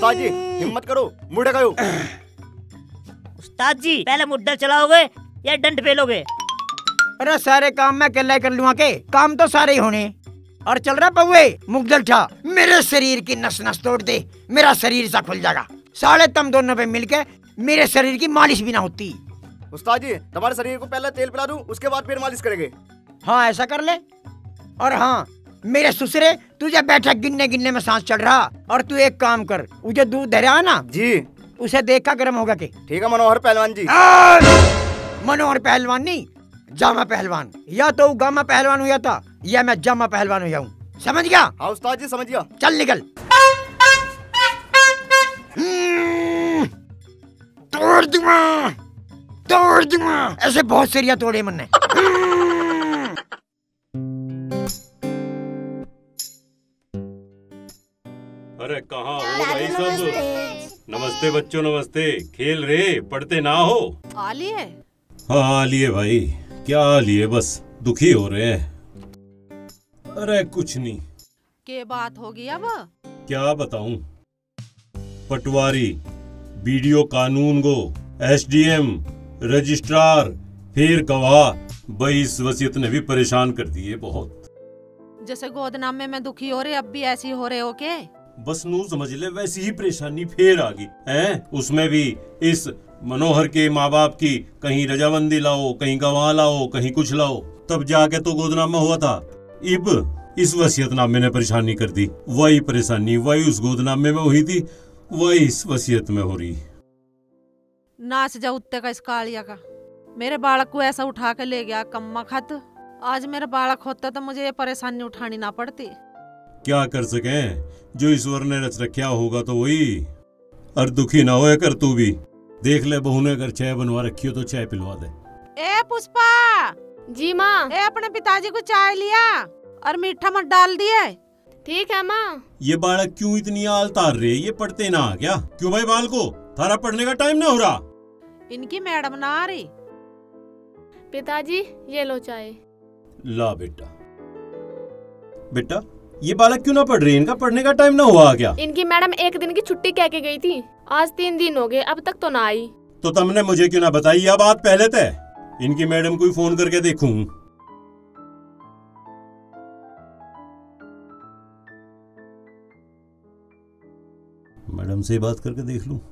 उस्ताद जी हिम्मत करो, मुड़े गयो। उस्ताद जी पहले मुड्डा चलाओगे या डंड पेलोगे? अरे सारे काम मैं अकेला कर लूँगा के, काम तो सारे ही होने। और चल रहा पौवे मुगदल ठा, मेरे शरीर की नस नस तोड़ दे, मेरा शरीर सा खुल जाएगा। साले तुम दोनों पे मिलके मेरे शरीर की मालिश भी ना होती। उस्ताद जी तुम्हारे शरीर को पहले तेल पिला दूं, उसके बाद फिर मालिश करेंगे। हाँ ऐसा कर ले। और हाँ मेरे ससुरे, तुझे बैठा गिनने गिनने में सांस चढ़ रहा। और तू एक काम कर, मुझे दूध दे रहा ना जी, उसे देखा गर्म होगा के। ठीक है मनोहर पहलवान जी। मनोहर पहलवान नहीं, जामा पहलवान। या तो गामा पहलवान हुआ था या मैं जामा पहलवान हुआ हूँ, समझ गया? हाँ उस्ताद जी समझ गया। चल निकल। तोड़ दूंगा, तोड़ दूंगा, ऐसे बहुत सरिया तोड़े मन ने। अरे कहाँ हो भाई सब? नमस्ते बच्चों, नमस्ते। खेल रहे, पढ़ते ना हो? आ लिए? हाँ लिए भाई, क्या लिए, बस दुखी हो रहे हैं। अरे कुछ नहीं। के बात होगी अब? क्या बताऊं, पटवारी, बीडीओ कानून गो, एसडीएम, रजिस्ट्रार, फिर गवाह, भाई इस वसीयत ने भी परेशान कर दिए बहुत। जैसे गोदनामे में दुखी हो रहे, अब भी ऐसी हो रहे हो के? बस नू समझ ले, वैसी ही परेशानी फिर आ गई है। उसमें भी इस मनोहर के माँ बाप की कहीं रजामंदी लाओ, कहीं गवाह लाओ, कहीं कुछ लाओ, तब जाके तो गोदनामा हुआ था। इब इस वसीयतनामे ने परेशानी कर दी। वही परेशानी वही उस गोदनामे में हुई थी, वही इस वसीयत में हो रही। नाच जा उत्ते का इस कालिया का। मेरे बालक को ऐसा उठा के ले गया कम्मा खत। आज मेरा बालक होता तो मुझे ये परेशानी उठानी ना पड़ती। क्या कर सके, जो ईश्वर ने रच रखा होगा तो वही। और दुखी ना होए कर तू भी। देख ले बहू ने अगर चाय बनवा रखी हो तो चाय पिलवा दे। ए पुष्पा। जी माँ। ए अपने पिताजी को चाय लिया और मीठा मत डाल दिए। ठीक है माँ। ये बालक क्यों इतनी आल तार रहे, ये पढ़ते ना क्या? क्यों भाई बाल को, थारा पढ़ने का टाइम ना हो रहा? इनकी मैडम ना आ रही। पिताजी ये लो चाय। ला बेटा। बेटा ये बालक क्यों ना पढ़ रही, इनका पढ़ने का टाइम ना हुआ क्या? इनकी मैडम एक दिन की छुट्टी कह के गई थी, आज 3 दिन हो गए, अब तक तो ना आई। तो तुमने मुझे क्यों ना बताई यह बात पहले तय? इनकी मैडम को फोन करके देखूं। मैडम से बात करके देख लूं।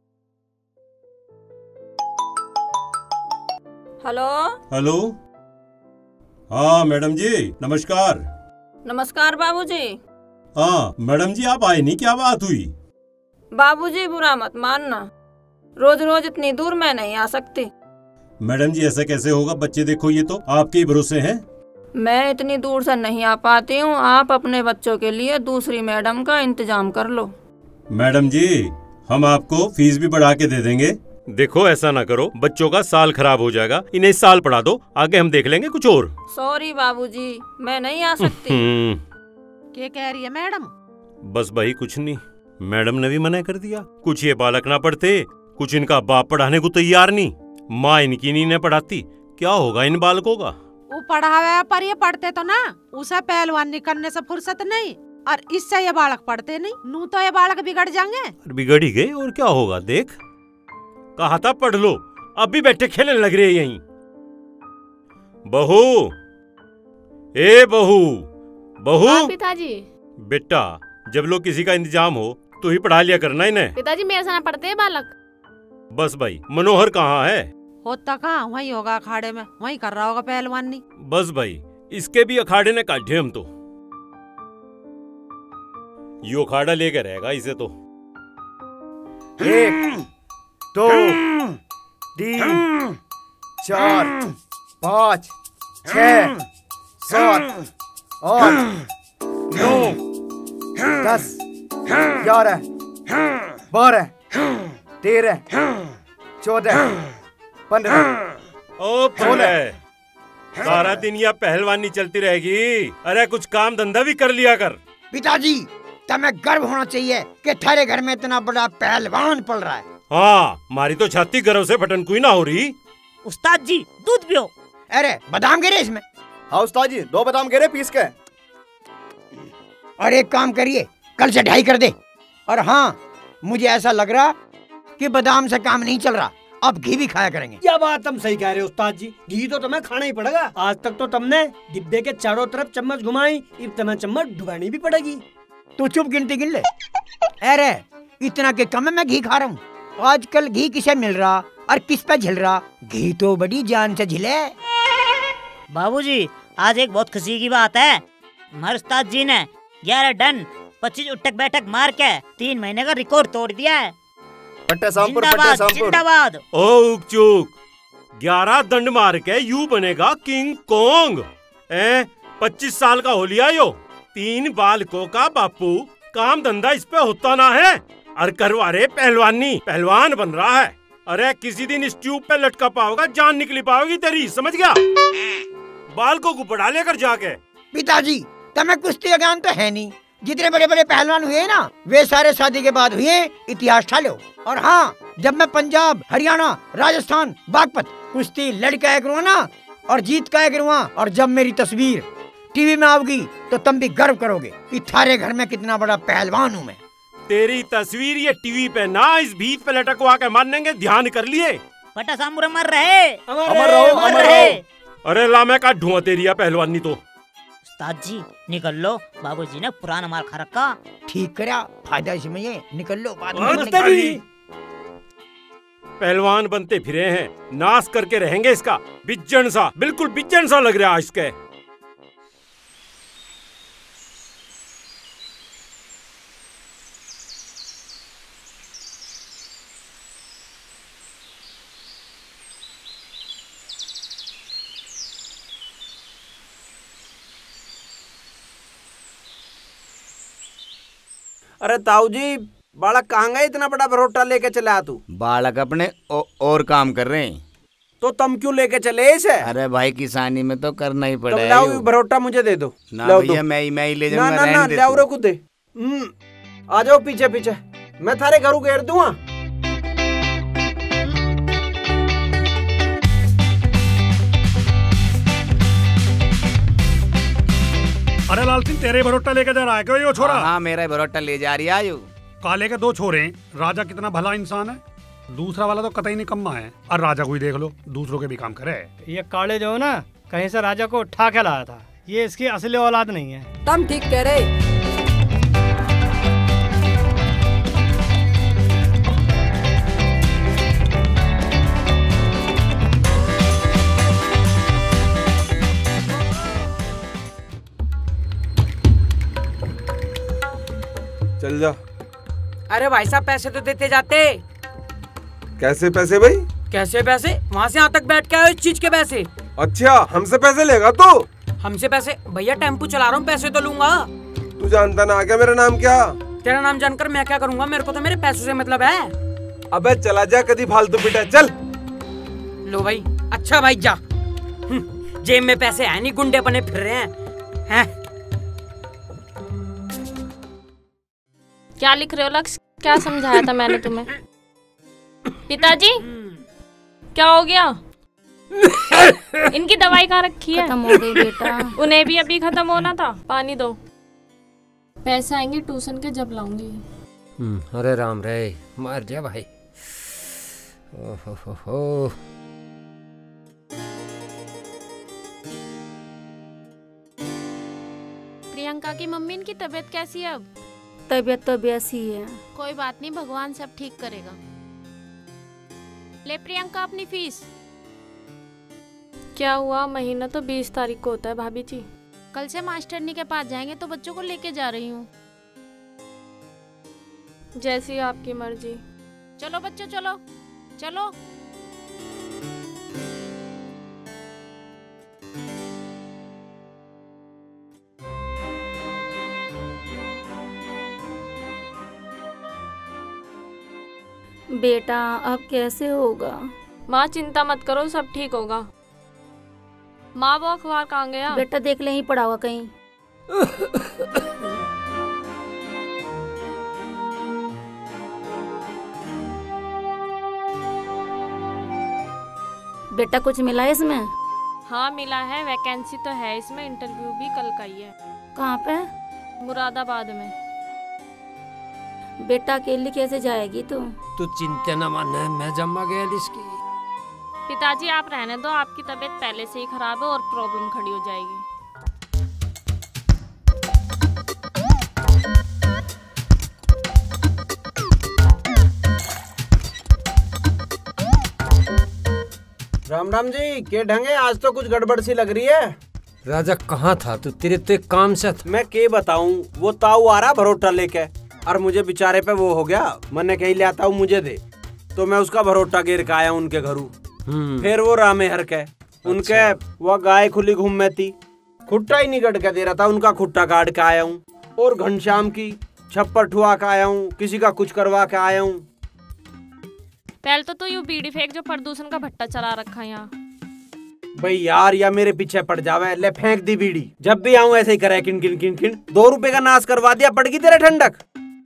हेलो। हेलो। हाँ मैडम जी नमस्कार। नमस्कार बाबूजी। हाँ मैडम जी आप आए नहीं, क्या बात हुई? बाबूजी बुरा मत मानना, रोज रोज इतनी दूर मैं नहीं आ सकती। मैडम जी ऐसा कैसे होगा, बच्चे देखो ये तो आपके ही भरोसे हैं। मैं इतनी दूर से नहीं आ पाती हूँ, आप अपने बच्चों के लिए दूसरी मैडम का इंतजाम कर लो। मैडम जी हम आपको फीस भी बढ़ा के दे देंगे। देखो ऐसा ना करो, बच्चों का साल खराब हो जाएगा, इन्हें इस साल पढ़ा दो, आगे हम देख लेंगे कुछ और। सॉरी बाबूजी मैं नहीं आ सकती। क्या कह रही है मैडम? बस भाई कुछ नहीं, मैडम ने भी मना कर दिया। कुछ ये बालक ना पढ़ते, कुछ इनका बाप पढ़ाने को तैयार नहीं, माँ इनकी नहीं पढ़ाती, क्या होगा इन बालकों का? वो पढ़ावे पर ये पढ़ते तो ना, उसे पहलवानी करने से फुर्सत नहीं, और इससे ये बालक पढ़ते नहीं, नू तो ये बालक बिगड़ जाएंगे। बिगड़ ही गए और क्या होगा, देख कहा था पढ़ लो, अब भी बैठे खेलने लग रहे हैं यहीं। बहू, ए बहू, बहू। हाँ पिताजी। बेटा जब लोग किसी का इंतजाम हो तो ही पढ़ा लिया करना इन्हें। पिताजी मेरे से ना पढ़ते हैं बालक। बस भाई मनोहर कहाँ है? होता कहाँ, वही होगा अखाड़े में, वही कर रहा होगा पहलवानी। बस भाई इसके भी अखाड़े ने काटे हम तो, यो अखाड़ा लेकर रहेगा इसे तो। 1 2 3 4 5 6 7 8 9 10 11 12 13 14 15। ओ सारा दिन यह पहलवानी चलती रहेगी, अरे कुछ काम धंधा भी कर लिया कर। पिताजी तुम्हें गर्व होना चाहिए कि थारे घर में इतना बड़ा पहलवान पल रहा है। हाँ हमारी तो छाती गर्व से फटन कोई ना हो रही। उस्ताद जी दूध पियो। अरे बादाम गिरे इसमें। हाँ उस्ताद जी 2 बादाम गिरे पीस के। और एक काम करिए, कल से 2.5 कर दे। और हाँ मुझे ऐसा लग रहा कि बादाम से काम नहीं चल रहा, अब घी भी खाया करेंगे। क्या बात तुम सही कह रहे हो उस्ताद जी, घी तो तुम्हें खाना ही पड़ेगा। आज तक तो तुमने डिब्बे के चारों तरफ चम्मच घुमाई, अब तुम्हें चम्मच डुबानी भी पड़ेगी। तू चुप गिनती गिन ले। अरे इतना के कम में मैं घी खा रहा हूँ। आजकल घी किसे मिल रहा और किस पे झिल रहा, घी तो बड़ी जान से झिले। बाबूजी आज एक बहुत खुशी की बात है, हमारे उस्ताद जी ने 11 डन 25 उठक बैठक मार के 3 महीने का रिकॉर्ड तोड़ दिया है। पट्टे सामपुर, पट्टे जिंदाबाद सामपुर। जिंदाबाद। ओ उकचूक, 11 दंड मार के यू बनेगा किंग कोंग। 25 साल का हो लिया यो, 3 बालकों का बापू, काम धंधा इस पे होता ना है, और करवारे पहलवानी, पहलवान बन रहा है। अरे किसी दिन इस ट्यूब पे लटका पाओगा, जान निकली पाओगी तेरी, समझ गया? बालकों को पढ़ा लेकर जाके। पिताजी तुम्हें कुश्ती का ज्ञान तो है नहीं, जितने बड़े बड़े पहलवान हुए ना वे सारे शादी के बाद हुए, इतिहास ठा लो। और हाँ, जब मैं पंजाब, हरियाणा, राजस्थान, बागपत कुश्ती लड़का करूँगा ना और जीत का करूँगा, और जब मेरी तस्वीर टीवी में आओगी तो तुम भी गर्व करोगे कि थारे घर में कितना बड़ा पहलवान हूँ मैं। तेरी तस्वीर ये टीवी पे ना, इस भीत पे लटकवा के मानेंगे, ध्यान कर लिए। पट्टा सामपुर अमर रहे, अमर रहो, अमर अमर रहे। रहो। अरे ला मैं का धुआं तेरी पहलवानी तो। उस्ताद जी निकल लो, बाबूजी ने पुराना माल खा रखा। ठीक करा, फायदा इसमें ये, निकल लो बाद में। पहलवान बनते फिरे हैं, नाश करके रहेंगे इसका। बिज्जन सा, बिल्कुल बिज्जन सा लग रहा है इसके। अरे ताऊ जी, बालक कहाँ गए, इतना बड़ा भरोटा लेके चला तू? बालक अपने और काम कर रहे हैं। तो तुम क्यों लेके चले इसे? अरे भाई किसानी में तो करना ही तो पड़ेगा। लाओ भरोटा मुझे दे दो। ना लाओ भैया, दो। मैं ही ले ना जाऊंगा। ना ना, लाओ रे खुद। आ जाओ पीछे पीछे, मैं थारे घर घेर दूंगा। अरे लाल सिंह, तेरे भरोटा लेके जा रहा है क्यों यो छोरा? हाँ मेरा भरोटा ले जा रही है आयु। काले के 2 छोरे हैं, राजा कितना भला इंसान है, दूसरा वाला तो कतई निकम्मा है। और राजा को ही देख लो, दूसरों के भी काम करे। ये काले जो है ना, कहीं से राजा को उठा के लाया था, ये इसकी असली औलाद नहीं है। तुम ठीक कह रहे। चल जा। अरे भाई साहब पैसे तो देते जाते। कैसे पैसे भाई? कैसे पैसे? वहाँ से यहाँ तक बैठ के आए इस चीज के पैसे। अच्छा, हमसे पैसे लेगा तू? हमसे पैसे? भैया टेम्पू चला रहा हूँ, पैसे तो लूंगा। तू जानता ना क्या मेरा नाम क्या? तेरा नाम जानकर मैं क्या करूँगा, मेरे को तो मेरे पैसों से मतलब है। अबे चला जा, कभी फालतू पिटा। चल लो भाई। अच्छा भाई जा। जेब में पैसे है नहीं, गुंडे बने फिर रहे हैं। क्या लिख रहे हो लक्ष्य? क्या समझाया था मैंने तुम्हें? पिताजी क्या हो गया? इनकी दवाई कहाँ रखी है? खत्म हो गई बेटा। उन्हें भी अभी खत्म होना था, पानी दो। पैसे आएंगे ट्यूशन के जब लाऊंगी। अरे राम रे, मार जा भाई। ओहो। प्रियंका की मम्मी, इनकी तबीयत कैसी है अब? तबीयत तो वैसी ही है। कोई बात नहीं, भगवान सब ठीक करेगा। ले प्रियंका अपनी फीस। क्या हुआ? महीना तो 20 तारीख को होता है भाभी जी। कल से मास्टरनी के पास जाएंगे तो बच्चों को लेके जा रही हूँ। जैसी आपकी मर्जी। चलो बच्चों चलो चलो। बेटा अब कैसे होगा? माँ चिंता मत करो, सब ठीक होगा। माँ वो अखबार कहाँ गया? बेटा देख ले, ही पड़ा हुआ कहीं। बेटा कुछ मिला है इसमें? हाँ मिला है, वैकेंसी तो है इसमें, इंटरव्यू भी कल का ही है। कहाँ पे? मुरादाबाद में। बेटा अकेली कैसे जाएगी तू? तू चिंता न माने, मैं जमा गया इसकी। पिताजी आप रहने दो, आपकी तबीयत पहले से ही खराब है और प्रॉब्लम खड़ी हो जाएगी। राम राम जी, के ढंगे आज तो कुछ गड़बड़ सी लग रही है। राजा कहाँ था तू? तेरे तो एक काम से था। मैं के बताऊं, वो ताऊ आ रहा भरोटा लेके और मुझे बेचारे पे वो हो गया। मैंने कहीं ले आता हूँ मुझे दे, तो मैं उसका भरोटा गिर के आया उनके घरू। फिर वो रामे हर के उनके वो गाय खुली घूम में थी, खुट्टा ही नहीं कट के दे रहा था, उनका खुट्टा काट के आया हूँ। और घनश्याम की छप्पर ठुआ के आया हूँ, किसी का कुछ करवा के आया हूँ। पहले तो तू यू बीड़ी फेंक जो प्रदूषण का भट्टा चला रखा है यहाँ। भाई यार, या मेरे पीछे पड़ जावे, ले फेंक दी बीड़ी। जब भी आऊं ऐसे ही करे किन किन किन किन। 2 रुपए का नाश करवा दिया, पड़ गई तेरे ठंडक।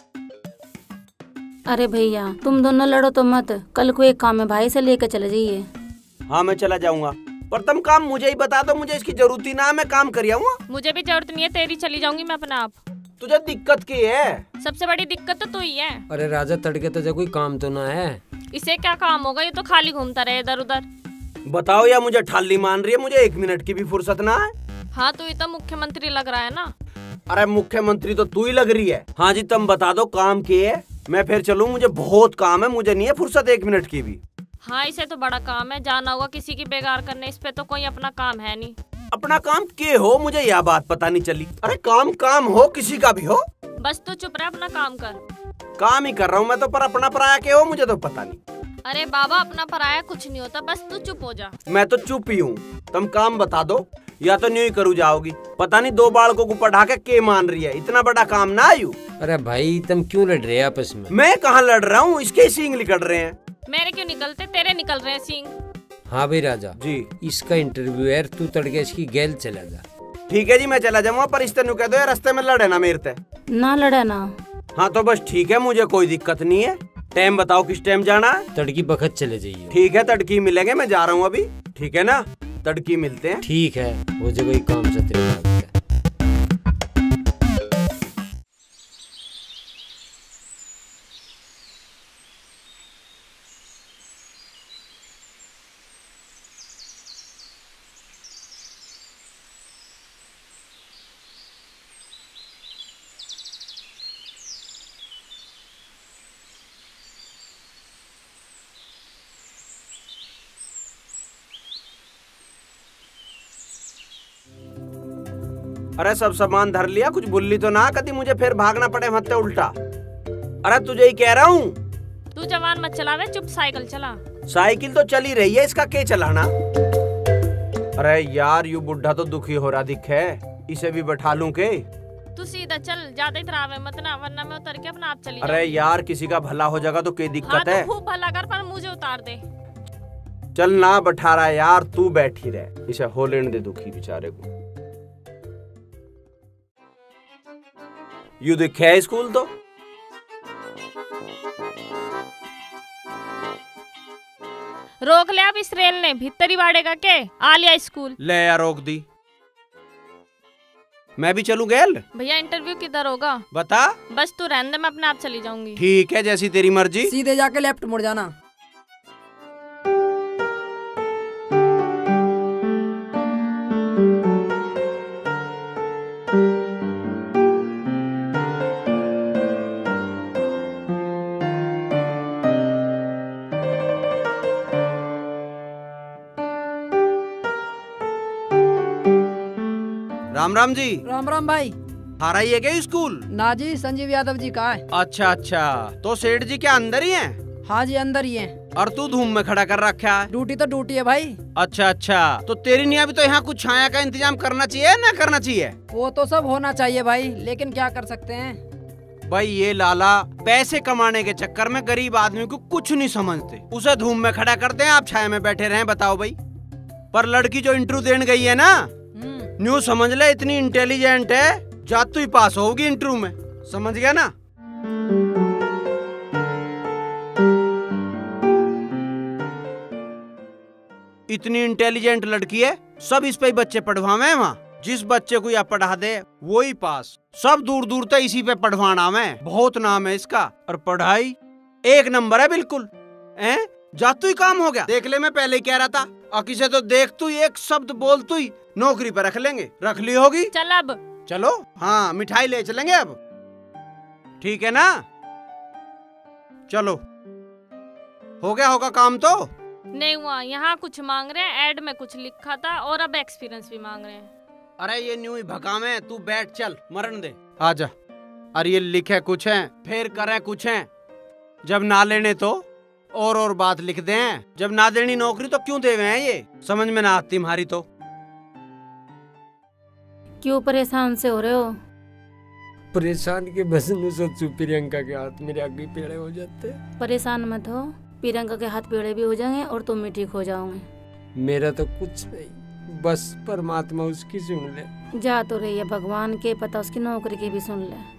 अरे भैया तुम दोनों लड़ो तो मत, कल को एक काम है भाई से लेकर चले जाइए। हाँ मैं चला जाऊंगा, पर तुम काम मुझे ही बता दो, मुझे इसकी जरूरत ही ना, मैं काम कर आऊंगा। मुझे भी जरूरत नहीं है, तेरी चली जाऊंगी मैं अपने आप। तुझे दिक्कत की है? सबसे बड़ी दिक्कत तो तू ही है। अरे राजा तड़के तो कोई काम तो ना है। इसे क्या काम होगा, ये तो खाली घूमता रहे इधर उधर। बताओ, या मुझे ठाली मान रही है, मुझे 1 मिनट की भी फुर्सत ना है। हाँ तू ही तो मुख्यमंत्री लग रहा है ना। अरे मुख्यमंत्री तो तू ही लग रही है। हाँ जी, तुम बता दो काम की है, मैं फिर चलूं, मुझे बहुत काम है, मुझे नहीं है फुर्सत 1 मिनट की भी। हाँ इसे तो बड़ा काम है, जाना होगा किसी की बेगार करने, इस पे तो कोई अपना काम है नहीं। अपना काम के हो, मुझे यह बात पता नहीं चली। अरे काम काम हो, किसी का भी हो, बस तू चुप रह, अपना काम कर। काम ही कर रहा हूँ मैं तो, पर अपना पराया के हो मुझे तो पता नहीं। अरे बाबा अपना पराया कुछ नहीं होता, बस तू चुप हो जा। मैं तो चुप ही हूँ, तुम काम बता दो, या तो न्यू ही करू जाओगी। पता नहीं 2 बालकों को पढ़ा के मान रही है, इतना बड़ा काम ना आयु। अरे भाई तुम क्यों लड़ रहे हैं आपस में? मैं कहाँ लड़ रहा हूँ, इसके सींग निकल रहे हैं। मेरे क्यों निकलते, तेरे निकल रहे हैं सींग। हाँ भाई राजा जी, इसका इंटरव्यू है, तू तड़के इसकी गैल चला जा। ठीक है जी, मैं चला जाऊंगा, पर इस तरह कह दो रास्ते में लड़े ना मेरे से। ना लड़े ना। हाँ तो बस ठीक है, मुझे कोई दिक्कत नहीं है। टाइम बताओ किस टाइम जाना है? तड़की बखत चले जाइए। ठीक है, तड़की मिलेंगे, मैं जा रहा हूँ अभी। ठीक है ना, तड़की मिलते हैं। ठीक है, वो जो कोई काम से तेरे बात है। अरे सब सामान धर लिया, कुछ बुल्ली तो ना कभी मुझे फिर भागना पड़े मत्ते उल्टा। अरे तुझे ही कह रहा हूँ। तू जवान मत चलावे, चुप साइकिल चला। साइकिल तो चली रही है, इसका क्या चलाना? अरे यार यू बुढ़ा तो दुखी हो रहा दिखे, इसे भी बैठा लूं के? तू सीधा चल, ज्यादा इतरावे मत ना, वरना मैं उतर के अपना आप चली अरे यार किसी का भला हो जाएगा तो क्या दिक्कत है? तो खूब भला कर, पर मुझे उतार दे। चल ना बैठा रहा यार, तू बैठी रहे, इसे हो लेने दे दुखी बेचारे को। यू दिखे स्कूल तो रोक ले, अब इस रेल ने भीतर ही बाड़ेगा के आ लिया स्कूल। ले यार रोक दी, मैं भी चलूं गैल? भैया इंटरव्यू किधर होगा बता। बस तू रहने दे, मैं अपने आप चली जाऊंगी। ठीक है, जैसी तेरी मर्जी। सीधे जाके लेफ्ट मुड़ जाना। राम राम जी। राम राम भाई। हारा ही है क्या स्कूल? ना जी, संजीव यादव जी का है। अच्छा अच्छा, तो सेठ जी क्या अंदर ही हैं? हाँ जी अंदर ही हैं। और तू धूम में खड़ा कर रखा है? ड्यूटी तो ड्यूटी है भाई। अच्छा अच्छा, तो तेरी नहीं अभी तो यहाँ कुछ छाया का इंतजाम करना चाहिए ना करना चाहिए? वो तो सब होना चाहिए भाई, लेकिन क्या कर सकते हैं भाई। ये लाला पैसे कमाने के चक्कर में गरीब आदमी को कुछ नहीं समझते, उसे धूम में खड़ा करते हैं, आप छाया में बैठे रहे। बताओ भाई। पर लड़की जो इंटरव्यू देने गई है ना, न्यू समझ ले इतनी इंटेलिजेंट है, जातू ही पास होगी इंटरव्यू में, समझ गया ना? इतनी इंटेलिजेंट लड़की है, सब इस पे ही बच्चे पढ़वावे हैं वहाँ। जिस बच्चे को यह पढ़ा दे वो ही पास। सब दूर दूर तक इसी पे पढ़वाना मैं, बहुत नाम है इसका। और पढ़ाई 1 नंबर है बिल्कुल। जातू ही काम हो गया। देख ले, मैं पहले ही कह रहा था। और किसे तो देख तू एक शब्द बोल तू ही नौकरी पे रख लेंगे। रख ली होगी? चल अब चलो, हाँ मिठाई ले चलेंगे अब, ठीक है ना? चलो, हो गया होगा काम तो? नहीं हुआ। यहाँ कुछ मांग रहे हैं, ऐड में कुछ लिखा था, और अब एक्सपीरियंस भी मांग रहे हैं। अरे ये न्यू ही भगा में, तू बैठ, चल मरण दे, आजा। अरे ये लिखे कुछ है, फिर करे कुछ है। जब ना लेने तो और बात लिख दे हैं। जब ना देनी नौकरी तो क्यों देवे हैं? ये समझ में ना आती तुम्हारी तो। क्यों परेशान से हो रहे हो? परेशान के बस नु सोचू प्रियंका के हाथ मेरे आगे पेड़े हो जाते। परेशान मत हो, प्रियंका के हाथ पेड़े भी हो जाएंगे और तुम भी ठीक हो जाओगे। मेरा तो कुछ नहीं, बस परमात्मा उसकी सुन ले। जा तो रही है भगवान के, पता उसकी नौकरी की भी सुन ले।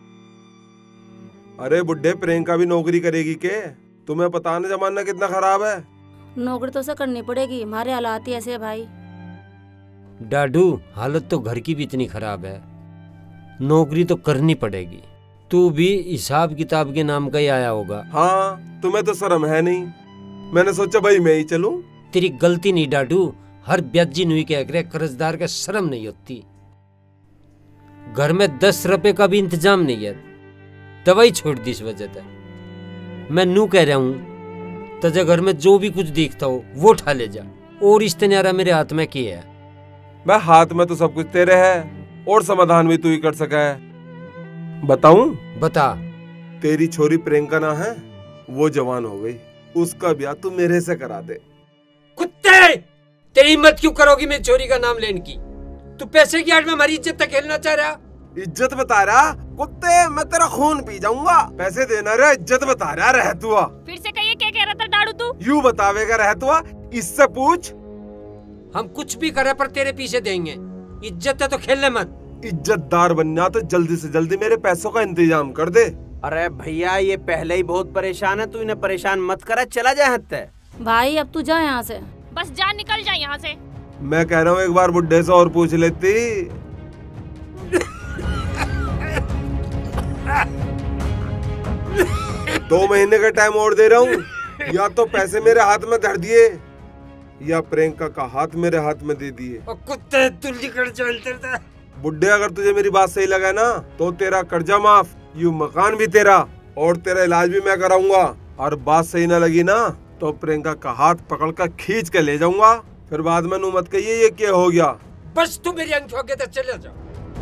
अरे बुड्ढे, प्रियंका भी नौकरी करेगी के? तुम्हें पता ना जमाना कितना खराब है। नौकरी तो उसे करनी पड़ेगी, हमारे हालात ही ऐसे है भाई। डाडू, हालत तो घर की भी इतनी खराब है, नौकरी तो करनी पड़ेगी। तू भी हिसाब किताब के नाम का ही आया होगा। हाँ, तुम्हें तो शर्म है नहीं। मैंने सोचा भाई मैं ही चलूं। तेरी गलती नहीं डाडू, हर ब्याजी नुई के अगले कर्जदार का शर्म नहीं होती। घर में 10 रुपए का भी इंतजाम नहीं है, दवाई छोड़ दी इस वजह से। मैं नू कह रहा हूँ, तुझे घर में जो भी कुछ दिखता हो वो उठा ले जा। और इस तनियारा मेरे हाथ में क्या है? मैं हाथ में तो सब कुछ तेरे है, और समाधान भी तू ही कर सका है। बताऊं? बता। तेरी छोरी प्रियंका ना है, वो जवान हो गई, उसका ब्याह तू मेरे से करा दे। कुत्ते, तेरी हिम्मत क्यों करोगी मेरी छोरी का नाम लेने की? तू पैसे की आड़ में हमारी इज्जत तक खेलना चाह रहा? इज्जत बता रहा? कुत्ते, मैं तेरा खून पी जाऊंगा। पैसे देना रे, इज्जत बता रहा। रह तू फिर से कहिए, क्या कह रहा था डाडू तू? यूं बतावेगा रह तू, इससे पूछ। हम कुछ भी करे पर तेरे पीछे देंगे, इज्जत है तो खेलने मत। इज्जतदार बनना तो जल्दी से जल्दी मेरे पैसों का इंतजाम कर दे। अरे भैया, ये पहले ही बहुत परेशान है, तू इन्हें परेशान मत करा, चला जा हत्ते। भाई अब तू जा यहाँ से, बस जा, निकल जा यहाँ से। मैं कह रहा हूँ एक बार बुड्ढे से और पूछ लेती। 2 महीने का टाइम और दे रहा हूँ, या तो पैसे मेरे हाथ में धर दिए या प्रियंका का हाथ मेरे हाथ में दे दिए। कुत्ते, तू निकल चलते। बुड्ढे, अगर तुझे मेरी बात सही लगा ना तो तेरा कर्जा माफ, यूं मकान भी तेरा, और तेरा इलाज भी मैं कराऊंगा। और बात सही ना लगी ना तो प्रियंका का हाथ पकड़कर खींच के ले जाऊंगा। फिर बाद में नू मत कहिए ये क्या हो गया। बस तू मेरी आंख के तो चले जा।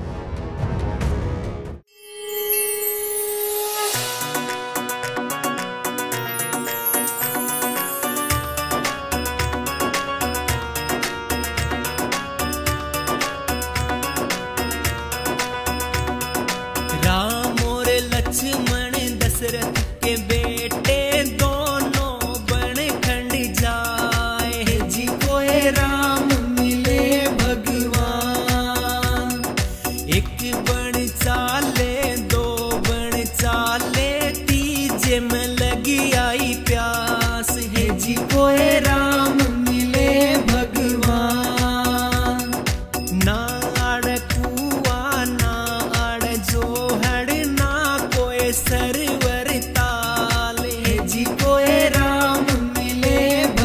राम और लक्ष्मण दशरथ के बेटे दोनों बन खंड जाए जी को राम मिले भगवान। एक बन चाले, 2 बन चाले, तीजे में लगी आई प्यास है जी को राम मिले भगवान। ना आड़ कुआ ना आड़ जोहड़, ना कोई सरवर ताल है जी को राम मिले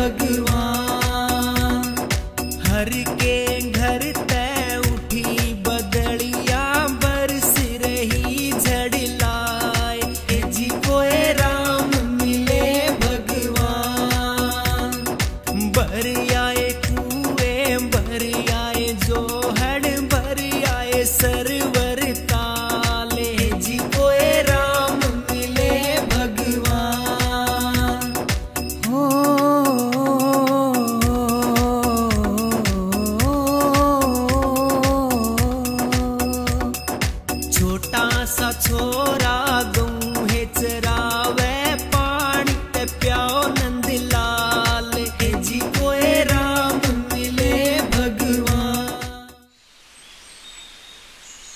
भगवान। हर के घर तय उठी बदलिया, बरस रही झड़ लाए है जी को राम मिले भगवान। बर आए कुएं, बर आए जोहड़, बर आए सरवर ताले जी को राम मिले भगवान। हो छोटा सा छोरा गऊ है चरावे, पानी पे प्याओ नंद लाल है जी को राम मिले भगवान।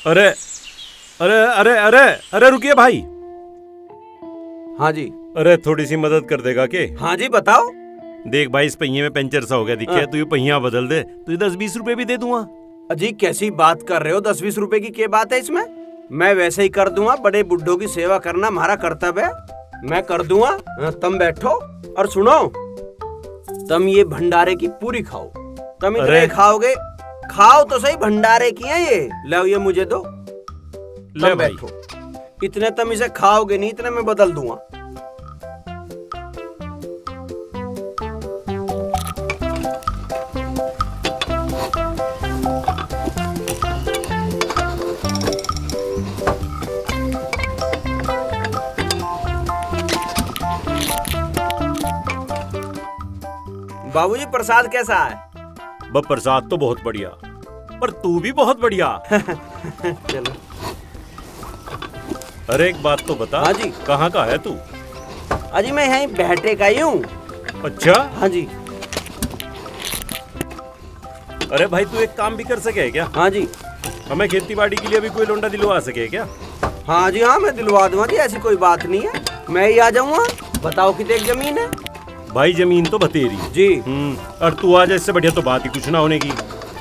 अरे अरे अरे अरे अरे रुकिए भाई। हाँ जी। अरे थोड़ी सी मदद कर देगा के? हाँ जी बताओ। देख भाई, इस पहिए में पंचर सा हो गया दिखे, तू ये पहिया बदल दे, तुझे 10-20 रुपए भी दे दूंगा। अजी कैसी बात कर रहे हो, 10-20 रुपए की क्या बात है इसमें? मैं वैसे ही कर दूंगा, बड़े बुड्ढों की सेवा करना हमारा कर्तव्य है, मैं कर दूंगा। तुम बैठो और सुनो, तुम ये भंडारे की पूरी खाओ। तुम इतने खाओगे, खाओ तो सही, भंडारे की है ये। लो ये मुझे दो, तुम बैठो। इतने तुम इसे खाओगे नहीं, इतने मैं बदल दूंगा। बाबूजी प्रसाद कैसा है? प्रसाद तो बहुत बढ़िया, पर तू भी बहुत बढ़िया। चलो। अरे एक बात तो बता। हाँ जी। कहाँ का है तू? अजी मैं यहीं बैठे का ही हूँ। अच्छा। हाँ जी। अरे भाई तू एक काम भी कर सके क्या? हाँ जी। हमें खेती बाड़ी के लिए भी कोई लोंडा दिलवा सके क्या? हाँ जी हाँ, मैं दिलवा दूंगा जी, ऐसी कोई बात नहीं है, मैं ही आ जाऊंगा। बताओ कितनी जमीन है? भाई जमीन तो बतेरी जी। और तू आ जा, इससे बढ़िया तो बात ही कुछ ना होने की।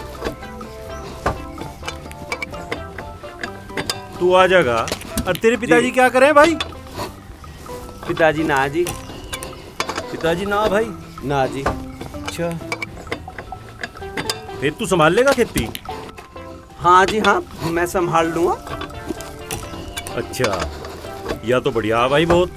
तू आ जाएगा। और तेरे पिताजी क्या करें भाई? पिताजी ना जी। पिताजी ना भाई? ना जी। अच्छा, फिर तू संभाल लेगा खेती? हाँ जी हाँ, मैं संभाल लूंगा। अच्छा, या तो बढ़िया भाई बहुत।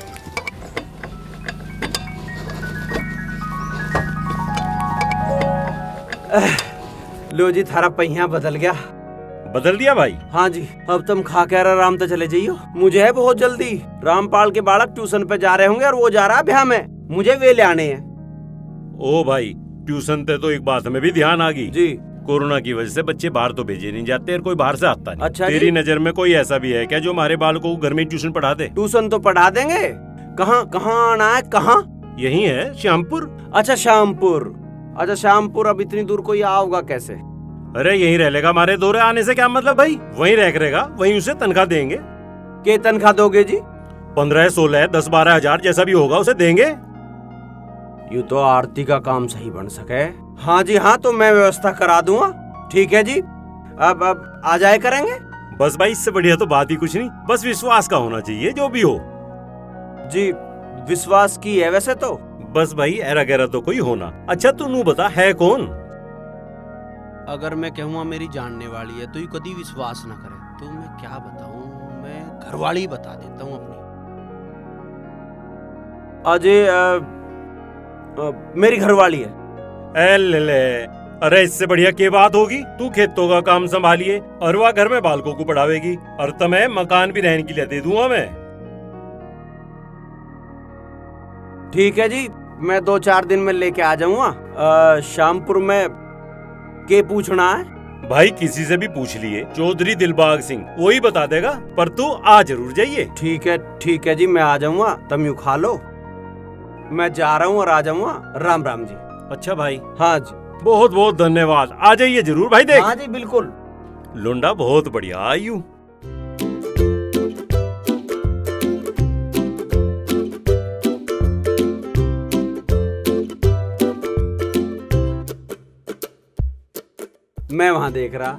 लो जी, थारा पहिया बदल गया। बदल दिया भाई? हाँ जी। अब तुम खा के आराम से चले जाइयो, मुझे है बहुत जल्दी। रामपाल के बालक ट्यूशन पे जा रहे होंगे और वो जा रहा है ब्याह में, मुझे वे ले आने हैं। ओ भाई, ट्यूशन पे तो एक बात में भी ध्यान आ गई जी। कोरोना की वजह से बच्चे बाहर तो भेजे नहीं जाते और कोई बाहर से आता नहीं। अच्छा तेरी नजर में कोई ऐसा भी है क्या जो हमारे बालकों को घर में ट्यूशन पढ़ा दे? ट्यूशन तो पढ़ा देंगे। कहाँ कहाँ आना है? कहाँ? यही है श्यामपुर। अच्छा श्यामपुर। अच्छा श्यामपुर, अब इतनी दूर कोई आओगा कैसे? अरे यहीं रह लेगा, हमारे दौरे आने से क्या मतलब भाई? वहीं रह करेगा, वहीं उसे तनख्वाह देंगे। क्या तनख्वाह दोगे जी? 15, 16, 10-12 हजार जैसा भी होगा उसे देंगे। यूँ तो आरती का काम सही बन सके। हाँ जी हाँ, तो मैं व्यवस्था करा दूंगा। ठीक है जी, अब आ जाए करेंगे। बस भाई, इससे बढ़िया तो बात ही कुछ नहीं, बस विश्वास का होना चाहिए जो भी हो। जी विश्वास की है वैसे तो। बस भाई, ऐरा गैरा तो कोई होना। अच्छा तू नू बता, है कौन? अगर मैं कहूँगा मेरी जानने वाली है तो ये कभी विश्वास ना करे, तो मैं क्या बताऊँ, मैं घरवाली बता देता हूँ अपनी। अजय मेरी घरवाली है। ले, अरे इससे बढ़िया क्या बात होगी? तू खेतों का काम संभालिए और वह घर में बालकों को पढ़ावेगी, और तुम्हें मकान भी रहने के लिए दे दूंगा मैं। ठीक है जी, मैं 2-4 दिन में लेके आ जाऊंगा। श्यामपुर में के पूछना है? भाई किसी से भी पूछ लिए, चौधरी दिलबाग सिंह, वही बता देगा, पर तू आ जरूर जाइए। ठीक है जी, मैं आ जाऊंगा। तुम यूँ खा लो, मैं जा रहा हूँ और आ जाऊंगा। राम राम जी। अच्छा भाई। हाँ जी, बहुत बहुत धन्यवाद, आ जाइए जरूर भाई। देख। हाँ जी बिल्कुल। लोंडा बहुत बढ़िया आयु। मैं वहाँ देख रहा,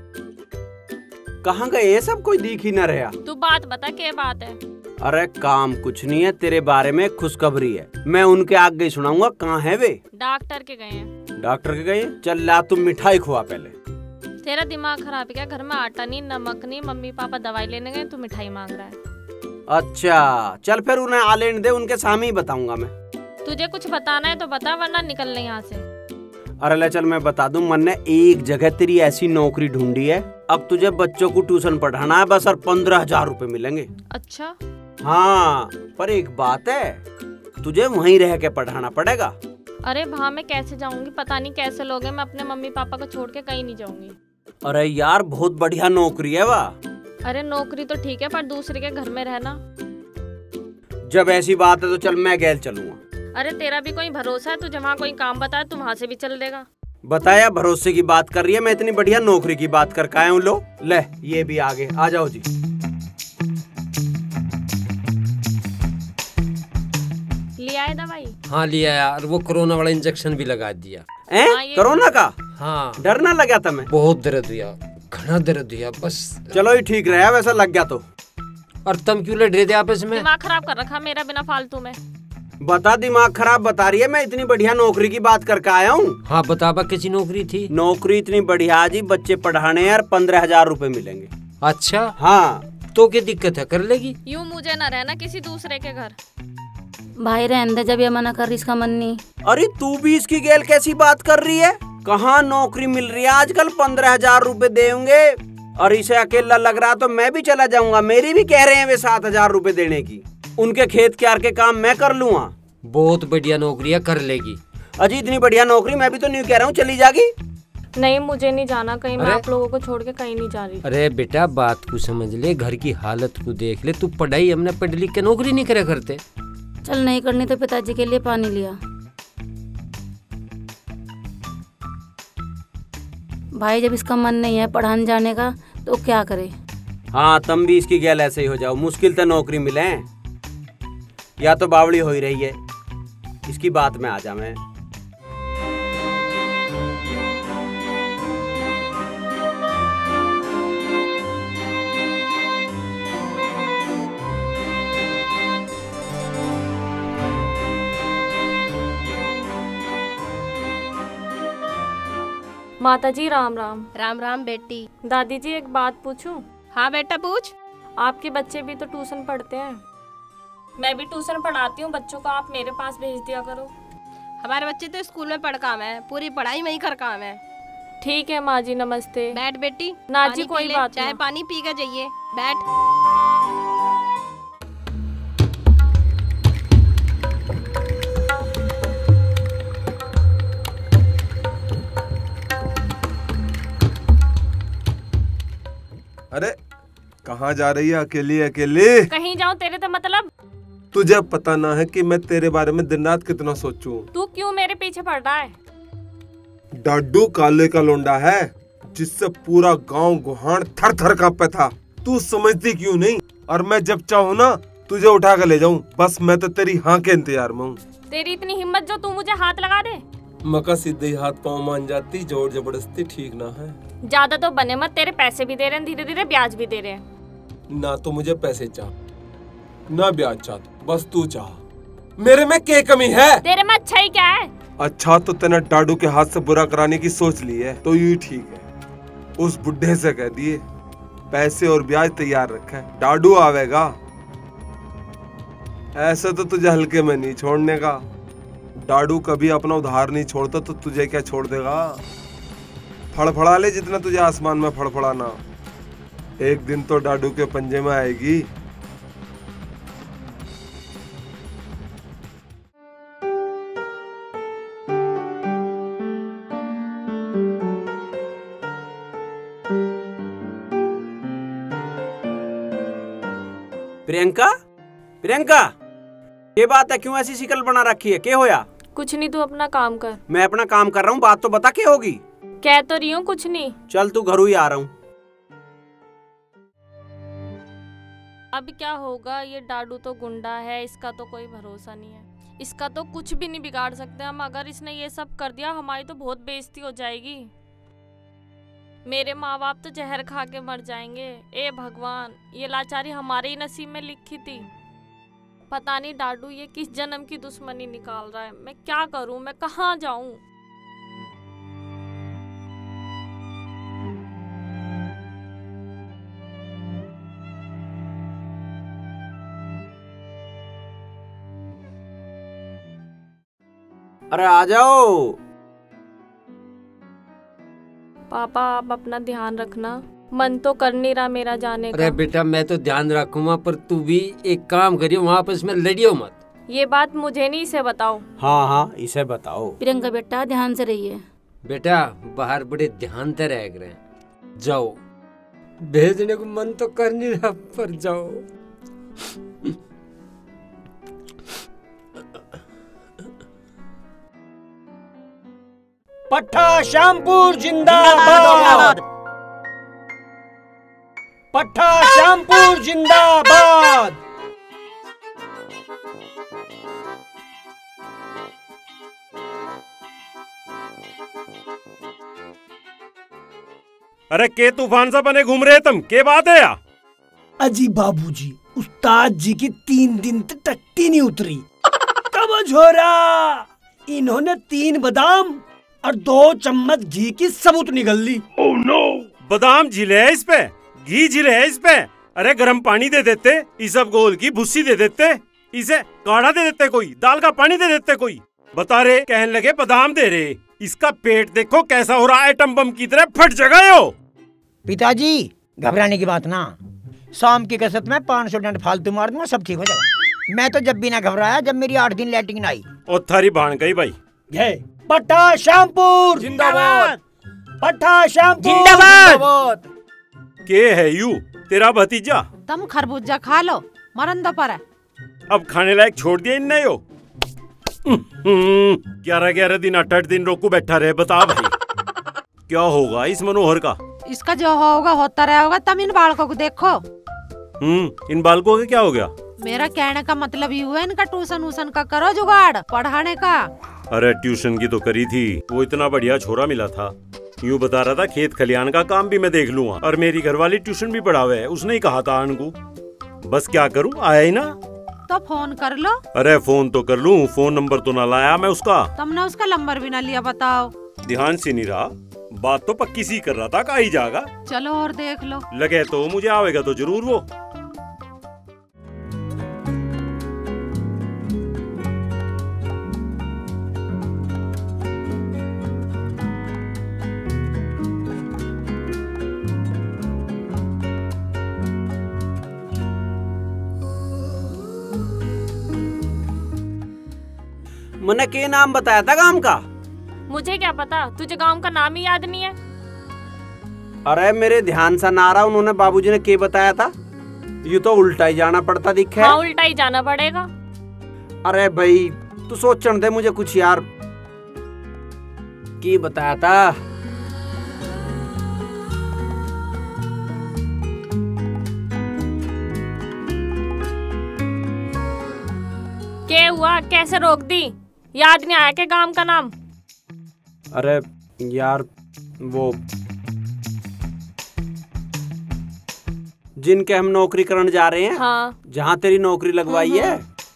कहाँ गए ये सब, कोई दिख ही न रहा। तू बात बता, क्या बात है? अरे काम कुछ नहीं है, तेरे बारे में खुशखबरी है, मैं उनके आगे सुनाऊंगा। कहाँ है वे? डॉक्टर के गए हैं। डॉक्टर के गए? चल ला, तुम मिठाई खुआ पहले। तेरा दिमाग खराब है क्या? घर में आटा नहीं, नमक नहीं, मम्मी पापा दवाई लेने गए, तू मिठाई मांग रहा है। अच्छा चल फिर उन्हें आ लेने दे, उनके सामने ही बताऊंगा मैं। तुझे कुछ बताना है तो बता, वरना निकल ले यहाँ से। अरे ले चल, मैं बता दूं, मन ने एक जगह तेरी ऐसी नौकरी ढूंढी है, अब तुझे बच्चों को ट्यूशन पढ़ाना है बस, और 15,000 रुपए मिलेंगे। अच्छा। हाँ, पर एक बात है, तुझे वहीं रह के पढ़ाना पड़ेगा। अरे वहाँ मैं कैसे जाऊंगी? पता नहीं कैसे लोग हैं, मैं अपने मम्मी पापा को छोड़ के कहीं नहीं जाऊंगी। अरे यार बहुत बढ़िया नौकरी है वाह। अरे नौकरी तो ठीक है, पर दूसरे के घर में रहना। जब ऐसी बात है तो चल मैं गैल चलूंगा। अरे तेरा भी कोई भरोसा है? तू जहाँ कोई काम बताए तू वहाँ से भी चल देगा। बताया भरोसे की बात कर रही है, मैं इतनी बढ़िया नौकरी की बात कर आया हूँ। लो ले, ये भी आगे आ जाओ जी। लिया है दवाई? हाँ लिया यार, वो कोरोना वाला इंजेक्शन भी लगा दिया। कोरोना का? हाँ। डर ना लगा तुम्हें? बहुत दर्द हुआ, घना दर्द हुआ, बस। चलो ही ठीक रहा, वैसा लग गया तो। और तुम क्यों लड़ रहे थे आपस में? दिमाग खराब कर रखा मेरा बिना फालतू में। बता, दिमाग खराब बता रही है? मैं इतनी बढ़िया नौकरी की बात करके आया हूँ। हाँ बता, कैसी नौकरी थी? नौकरी इतनी बढ़िया जी, बच्चे पढ़ाने यार 15,000 रुपए मिलेंगे। अच्छा हाँ, तो क्या दिक्कत है, कर लेगी? यूँ मुझे न रहना किसी दूसरे के घर। भाई रहने दे, जब ये मना कर रही इसका मन नहीं। अरे तू भी इसकी गैल कैसी बात कर रही है? कहाँ नौकरी मिल रही है आजकल? 15,000 रुपए देंगे और इसे अकेला लग रहा तो मैं भी चला जाऊंगा। मेरी भी कह रहे हैं वे 7,000 रुपए देने की। उनके खेत क्यार के काम मैं कर लूंगा। बहुत बढ़िया नौकरी है, कर लेगी। अजी इतनी बढ़िया नौकरी, मैं भी तो नहीं कह रहा हूँ चली जागी। नहीं मुझे नहीं जाना कहीं, मैं आप लोगों को छोड़ के कहीं नहीं जा रही। अरे बेटा बात को समझ ले, घर की हालत को देख ले। तू पढ़ाई हमने पढ़ लिख के नौकरी नहीं करे करते। चल नहीं करनी तो पिताजी के लिए पानी लिया। भाई जब इसका मन नहीं है पढ़ाने जाने का तो क्या करे? हाँ तुम भी इसकी गैल ऐसे ही हो जाओ। मुश्किल तो नौकरी मिले, या तो बावड़ी हो ही रही है। इसकी बात में आ जा मैं। माता जी राम राम। राम राम बेटी। दादी जी एक बात पूछूं? हाँ बेटा पूछ। आपके बच्चे भी तो ट्यूशन पढ़ते हैं, मैं भी ट्यूशन पढ़ाती हूँ बच्चों को, आप मेरे पास भेज दिया करो। हमारे बच्चे तो स्कूल में पढ़ काम है, पूरी पढ़ाई में ही कर काम है। ठीक है माँ जी, नमस्ते। बैठ बेटी। ना जी कोई बात चाहे पानी पी के जाइए। बैठ। अरे कहाँ जा रही है अकेली अकेली? कहीं जाऊँ तेरे तो मतलब? तुझे पता ना है कि मैं तेरे बारे में दिन रात कितना सोचूं। तू क्यों मेरे पीछे पड़ रहा है? डाडू काले का लोंडा है, जिससे पूरा गांव गुहान थर थर कांपता था। तू समझती क्यों नहीं? और मैं जब चाहूँ ना तुझे उठा कर ले जाऊँ। बस मैं तो तेरी हाँ के इंतजार में हूँ। तेरी इतनी हिम्मत जो तू मुझे हाथ लगा दे? मका सीधे ही हाथ पाँव मान जाती, जोर जबरदस्ती ठीक ना है। ज्यादा तो बने मत, तेरे पैसे भी दे रहे हैं, धीरे धीरे ब्याज भी दे रहे हैं। ना तो मुझे पैसे चाह, ना ब्याज चाह, बस तू चाह। मेरे में क्या कमी है? तेरे में अच्छा ही क्या है? अच्छा तो तेने डाडू के हाथ से बुरा कराने की सोच ली है, तो ये ठीक है। उस बुढ़े से कह दिए पैसे और ब्याज तैयार रखा है, डाडू आवेगा। ऐसे तो तुझे हल्के में नहीं छोड़ने का। डाडू कभी अपना उधार नहीं छोड़ता, तो तुझे क्या छोड़ देगा? फड़फड़ा ले जितना तुझे आसमान में फड़फड़ाना, एक दिन तो डाडू के पंजे में आएगी। प्रियंका, प्रियंका, ये बात है? क्यों ऐसी शिकल बना रखी है? क्या होया? कुछ नहीं, तू अपना काम कर। मैं अपना काम कर रहा हूँ, बात तो बता क्या होगी? कह तो रही हूँ कुछ नहीं। चल तू घरों ही आ रहा हूँ। अब क्या होगा? ये डाडू तो गुंडा है, इसका तो कोई भरोसा नहीं है। इसका तो कुछ भी नहीं बिगाड़ सकते हम। अगर इसने ये सब कर दिया हमारी तो बहुत बेइज्जती हो जाएगी। मेरे माँ बाप तो जहर खा के मर जाएंगे। ए भगवान, ये लाचारी हमारे ही नसीब में लिखी थी। पता नहीं डाडू ये किस जन्म की दुश्मनी निकाल रहा है। मैं क्या करूं? मैं कहाँ जाऊं? अरे आ जाओ। पापा आप अपना ध्यान रखना, मन तो कर नहीं रहा मेरा जाने का। अरे बेटा मैं तो ध्यान रखूंगा, पर तू भी एक काम करियो, वहाँ आपस में लड़ियो मत। ये बात मुझे नहीं, इसे बताओ। हाँ हाँ इसे बताओ। प्रियंका बेटा ध्यान से रहिए। बेटा बाहर बड़े ध्यान से रह रहे, जाओ। भेजने को मन तो कर नहीं रहा, पर जाओ। पट्टा श्यामपुर जिंदाबाद। पट्टा श्यामपुर जिंदाबाद। अरे के तूफान सा बने घूम रहे तुम, के बात है या? अजी बाबूजी, उस्ताद जी की 3 दिन तक टट्टी नहीं उतरी। कब झोरा इन्होंने 3 बादाम और 2 चम्मच घी की सबूत निकल ली। Oh no! बादाम झिले है इस पे, घी झिले है इस पे। अरे गर्म पानी दे देते, इसब गोल की भुस्सी दे देते, इसे काढ़ा दे देते, कोई दाल का पानी दे देते। कोई बता रहे, कहने लगे बादाम दे रहे। इसका पेट देखो कैसा हो रहा है, एटम बम की तरह फट जगह हो। पिताजी घबराने की बात ना, शाम की कसरत में 500 डंड फालतू मार दूंगा, सब ठीक हो जाएगा। मैं तो जब भी ना घबराया जब मेरी 8 दिन लैट्रिन आई। और थारी भान गई भाई। पट्टा श्यामपुर जिंदाबाद। पट्टा श्यामपुर जिंदाबाद। के है यू तेरा भतीजा? तुम खरबूजा खा लो, मरन दो पर है। अब खाने लायक छोड़ दिया इन नहीं हो। 11 दिन 8 दिन रोकू बैठा रहे। बता भाई क्या होगा इस मनोहर का? इसका जो होगा होता रहेगा। तुम इन बालकों को देखो। इन बालकों का क्या हो गया? मेरा कहने का मतलब ये हुआ, इनका ट्यूशन वूशन का करो जुगाड़ पढ़ाने का। अरे ट्यूशन की तो करी थी, वो इतना बढ़िया छोरा मिला था। यूँ बता रहा था खेत खलियान का काम भी मैं देख लूंगा, और मेरी घरवाली ट्यूशन भी पढ़ावे है। उसने ही कहा था अनकू, बस क्या करूँ, आया ही ना। तो फोन कर लो। अरे फोन तो कर लूँ, फोन नंबर तो ना लाया मैं उसका। तुमने उसका नंबर भी ना लिया, बताओ। ध्यान से नहीं रहा, बात तो पक्की सी कर रहा था, का ही जाएगा। चलो और देख लो। लगे तो मुझे आवेगा तो जरूर वो। मैंने के नाम बताया था गांव का? मुझे क्या पता, तुझे गांव का नाम ही याद नहीं है? अरे मेरे ध्यान सा ना रहा, उन्होंने बाबूजी ने के बताया था। ये तो उल्टा ही जाना पड़ता दिखे। हाँ, उल्टा ही जाना पड़ेगा। अरे भाई तू सोचने दे मुझे कुछ यार। की बताया था? क्या हुआ, कैसे रोक दी? याद नहीं आया के गांव का नाम? अरे यार वो जिनके हम नौकरी करने जा रहे हैं। हाँ। जहाँ तेरी नौकरी लगवाई है,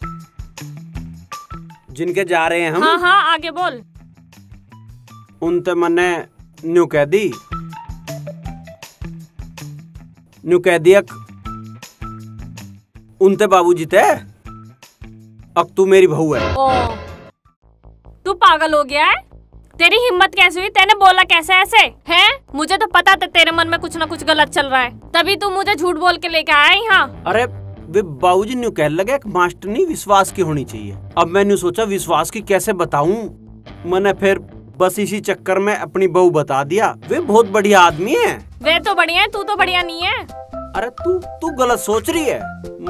जिनके जा रहे हैं हम। हाँ हाँ आगे बोल। उनते मैंने न्यू कह दी, उनते बाबूजी थे। अब तू मेरी बहू है। ओ, तू पागल हो गया है? तेरी हिम्मत कैसे हुई? तेने बोला कैसे ऐसे हैं? मुझे तो पता था तेरे मन में कुछ ना कुछ गलत चल रहा है, तभी तू मुझे झूठ बोल के लेके आया यहाँ। अरे वे बाबूजी न्यू कह लगे एक मास्टरनी विश्वास की होनी चाहिए। अब मैंने सोचा विश्वास की कैसे बताऊं, मैंने फिर बस इसी चक्कर में अपनी बहू बता दिया। वे बहुत बढ़िया आदमी है। वे तो बढ़िया है, तू तो बढ़िया नहीं है। अरे तू गलत सोच रही है।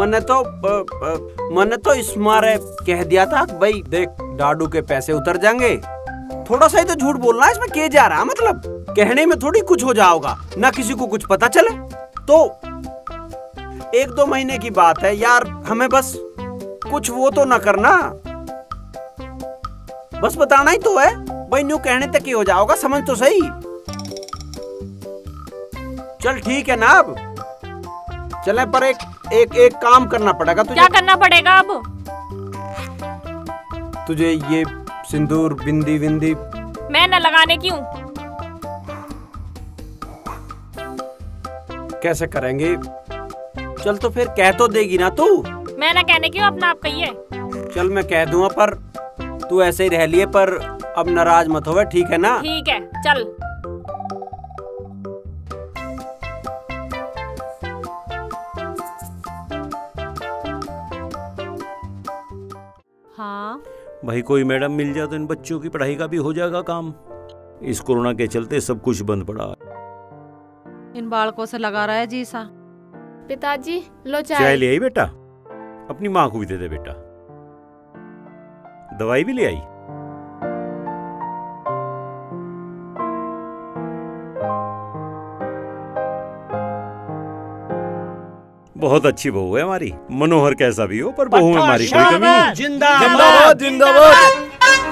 मैंने तो इस मारे कह दिया था भाई देख डाडू के पैसे उतर जाएंगे, थोड़ा सा ही तो झूठ बोलना है, इसमें क्या जा रहा है? मतलब कहने में थोड़ी कुछ हो जाओगा, ना किसी को कुछ पता चले। तो 1-2 महीने की बात है यार, हमें बस कुछ वो तो ना करना, बस बताना ही तो है भाई। न्यू कहने तक ही हो जाओगा, समझ तो सही। चल ठीक है ना, अब चले पर एक काम करना पड़ेगा तुझे। क्या करना पड़ेगा अब? तुझे ये सिंदूर बिंदी विंदी मैं न लगाने क्यों? कैसे करेंगे? चल तो फिर कह तो देगी ना तू। मैं न कहने क्यों, अपना आप कहिए। चल मैं कह दूंगा, पर तू ऐसे ही रह लिए, पर अब नाराज मत होवे, ठीक है ना? ठीक है चल। हाँ भाई कोई मैडम मिल जाए तो इन बच्चों की पढ़ाई का भी हो जाएगा काम। इस कोरोना के चलते सब कुछ बंद पड़ा। इन बालकों से लगा रहा है जी सा। पिताजी लो चाय ले आई बेटा? अपनी माँ को भी दे दे बेटा। दवाई भी ले आई? बहुत अच्छी बहू है हमारी। मनोहर कैसा भी हो, पर बहू में हमारी कोई कमी नहीं। जिंदाबाद जिंदाबाद।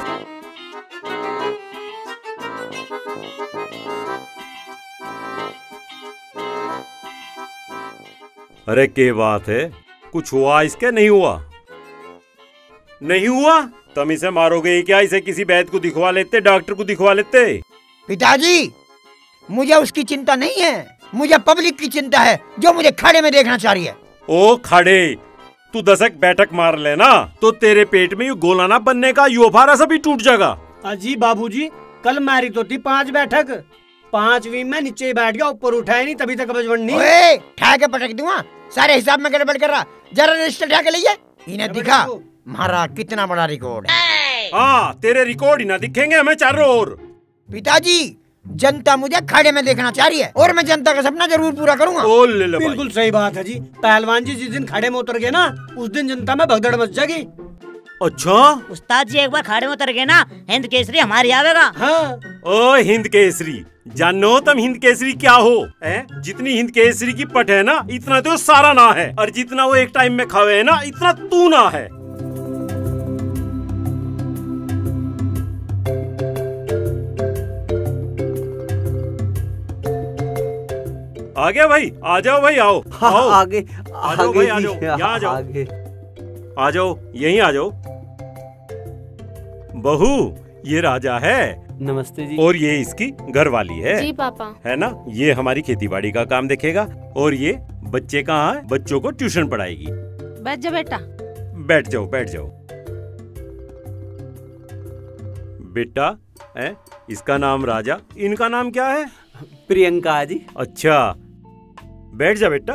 अरे क्या बात है, कुछ हुआ इसके? नहीं हुआ? नहीं हुआ? तुम इसे मारोगे ही क्या? इसे किसी वैद्य को दिखवा लेते, डॉक्टर को दिखवा लेते। पिताजी, मुझे उसकी चिंता नहीं है, मुझे पब्लिक की चिंता है जो मुझे खड़े में देखना चाह रही है। ओ खड़े, तू 10 बैठक मार लेना तो तेरे पेट में यू गोला ना बनने का, यू अफारा सभी टूट जाएगा। अजी बाबूजी, कल मारी तो थी 5 बैठक, 5वीं में नीचे ही बैठ गया, ऊपर उठाया नहीं, तभी तक कब्ज बढ़नी। ओए, ठा के पटक दूंगा, सारे हिसाब में गड़बड़ कर रहा। जरा रजिस्टर ठा के लिए इन्हें दिखा हमारा कितना बड़ा रिकॉर्ड है। हाँ, तेरे रिकॉर्ड ही ना दिखेंगे हमें चारों ओर। पिताजी, जनता मुझे खड़े में देखना चाह रही है और मैं जनता का सपना जरूर पूरा करूंगा। बिल्कुल सही बात है जी। पहलवान जी जिस दिन खड़े में उतर गए ना, उस दिन जनता में भगदड़ मच जाएगी। अच्छा उस्ताद जी, एक बार खाड़े में उतर गए ना, हिंद केसरी हमारी आवेगा। हाँ। ओ हिंद केसरी, जानो तुम हिंद केसरी क्या हो? जितनी हिंद केसरी की पट है ना, इतना तो सारा ना है, और जितना वो एक टाइम में खावे है ना, इतना तू ना है। आ गया भाई, आ जाओ भाई, आओ आओ आगे आ जाओ भाई, आ जाओ, यहाँ आ जाओ, आ जाओ, यहीं आ जाओ। बहू, ये राजा है। नमस्ते जी। और ये इसकी घरवाली है। जी पापा। है ना, ये हमारी खेतीबाड़ी का काम देखेगा, और ये बच्चे कहाँ है, बच्चों को ट्यूशन पढ़ाएगी। बैठ जा बेटा। बैठ जाओ, बैठ जाओ बेटा। इसका नाम राजा, इनका नाम क्या है? प्रियंका जी। अच्छा, बैठ जा बेटा।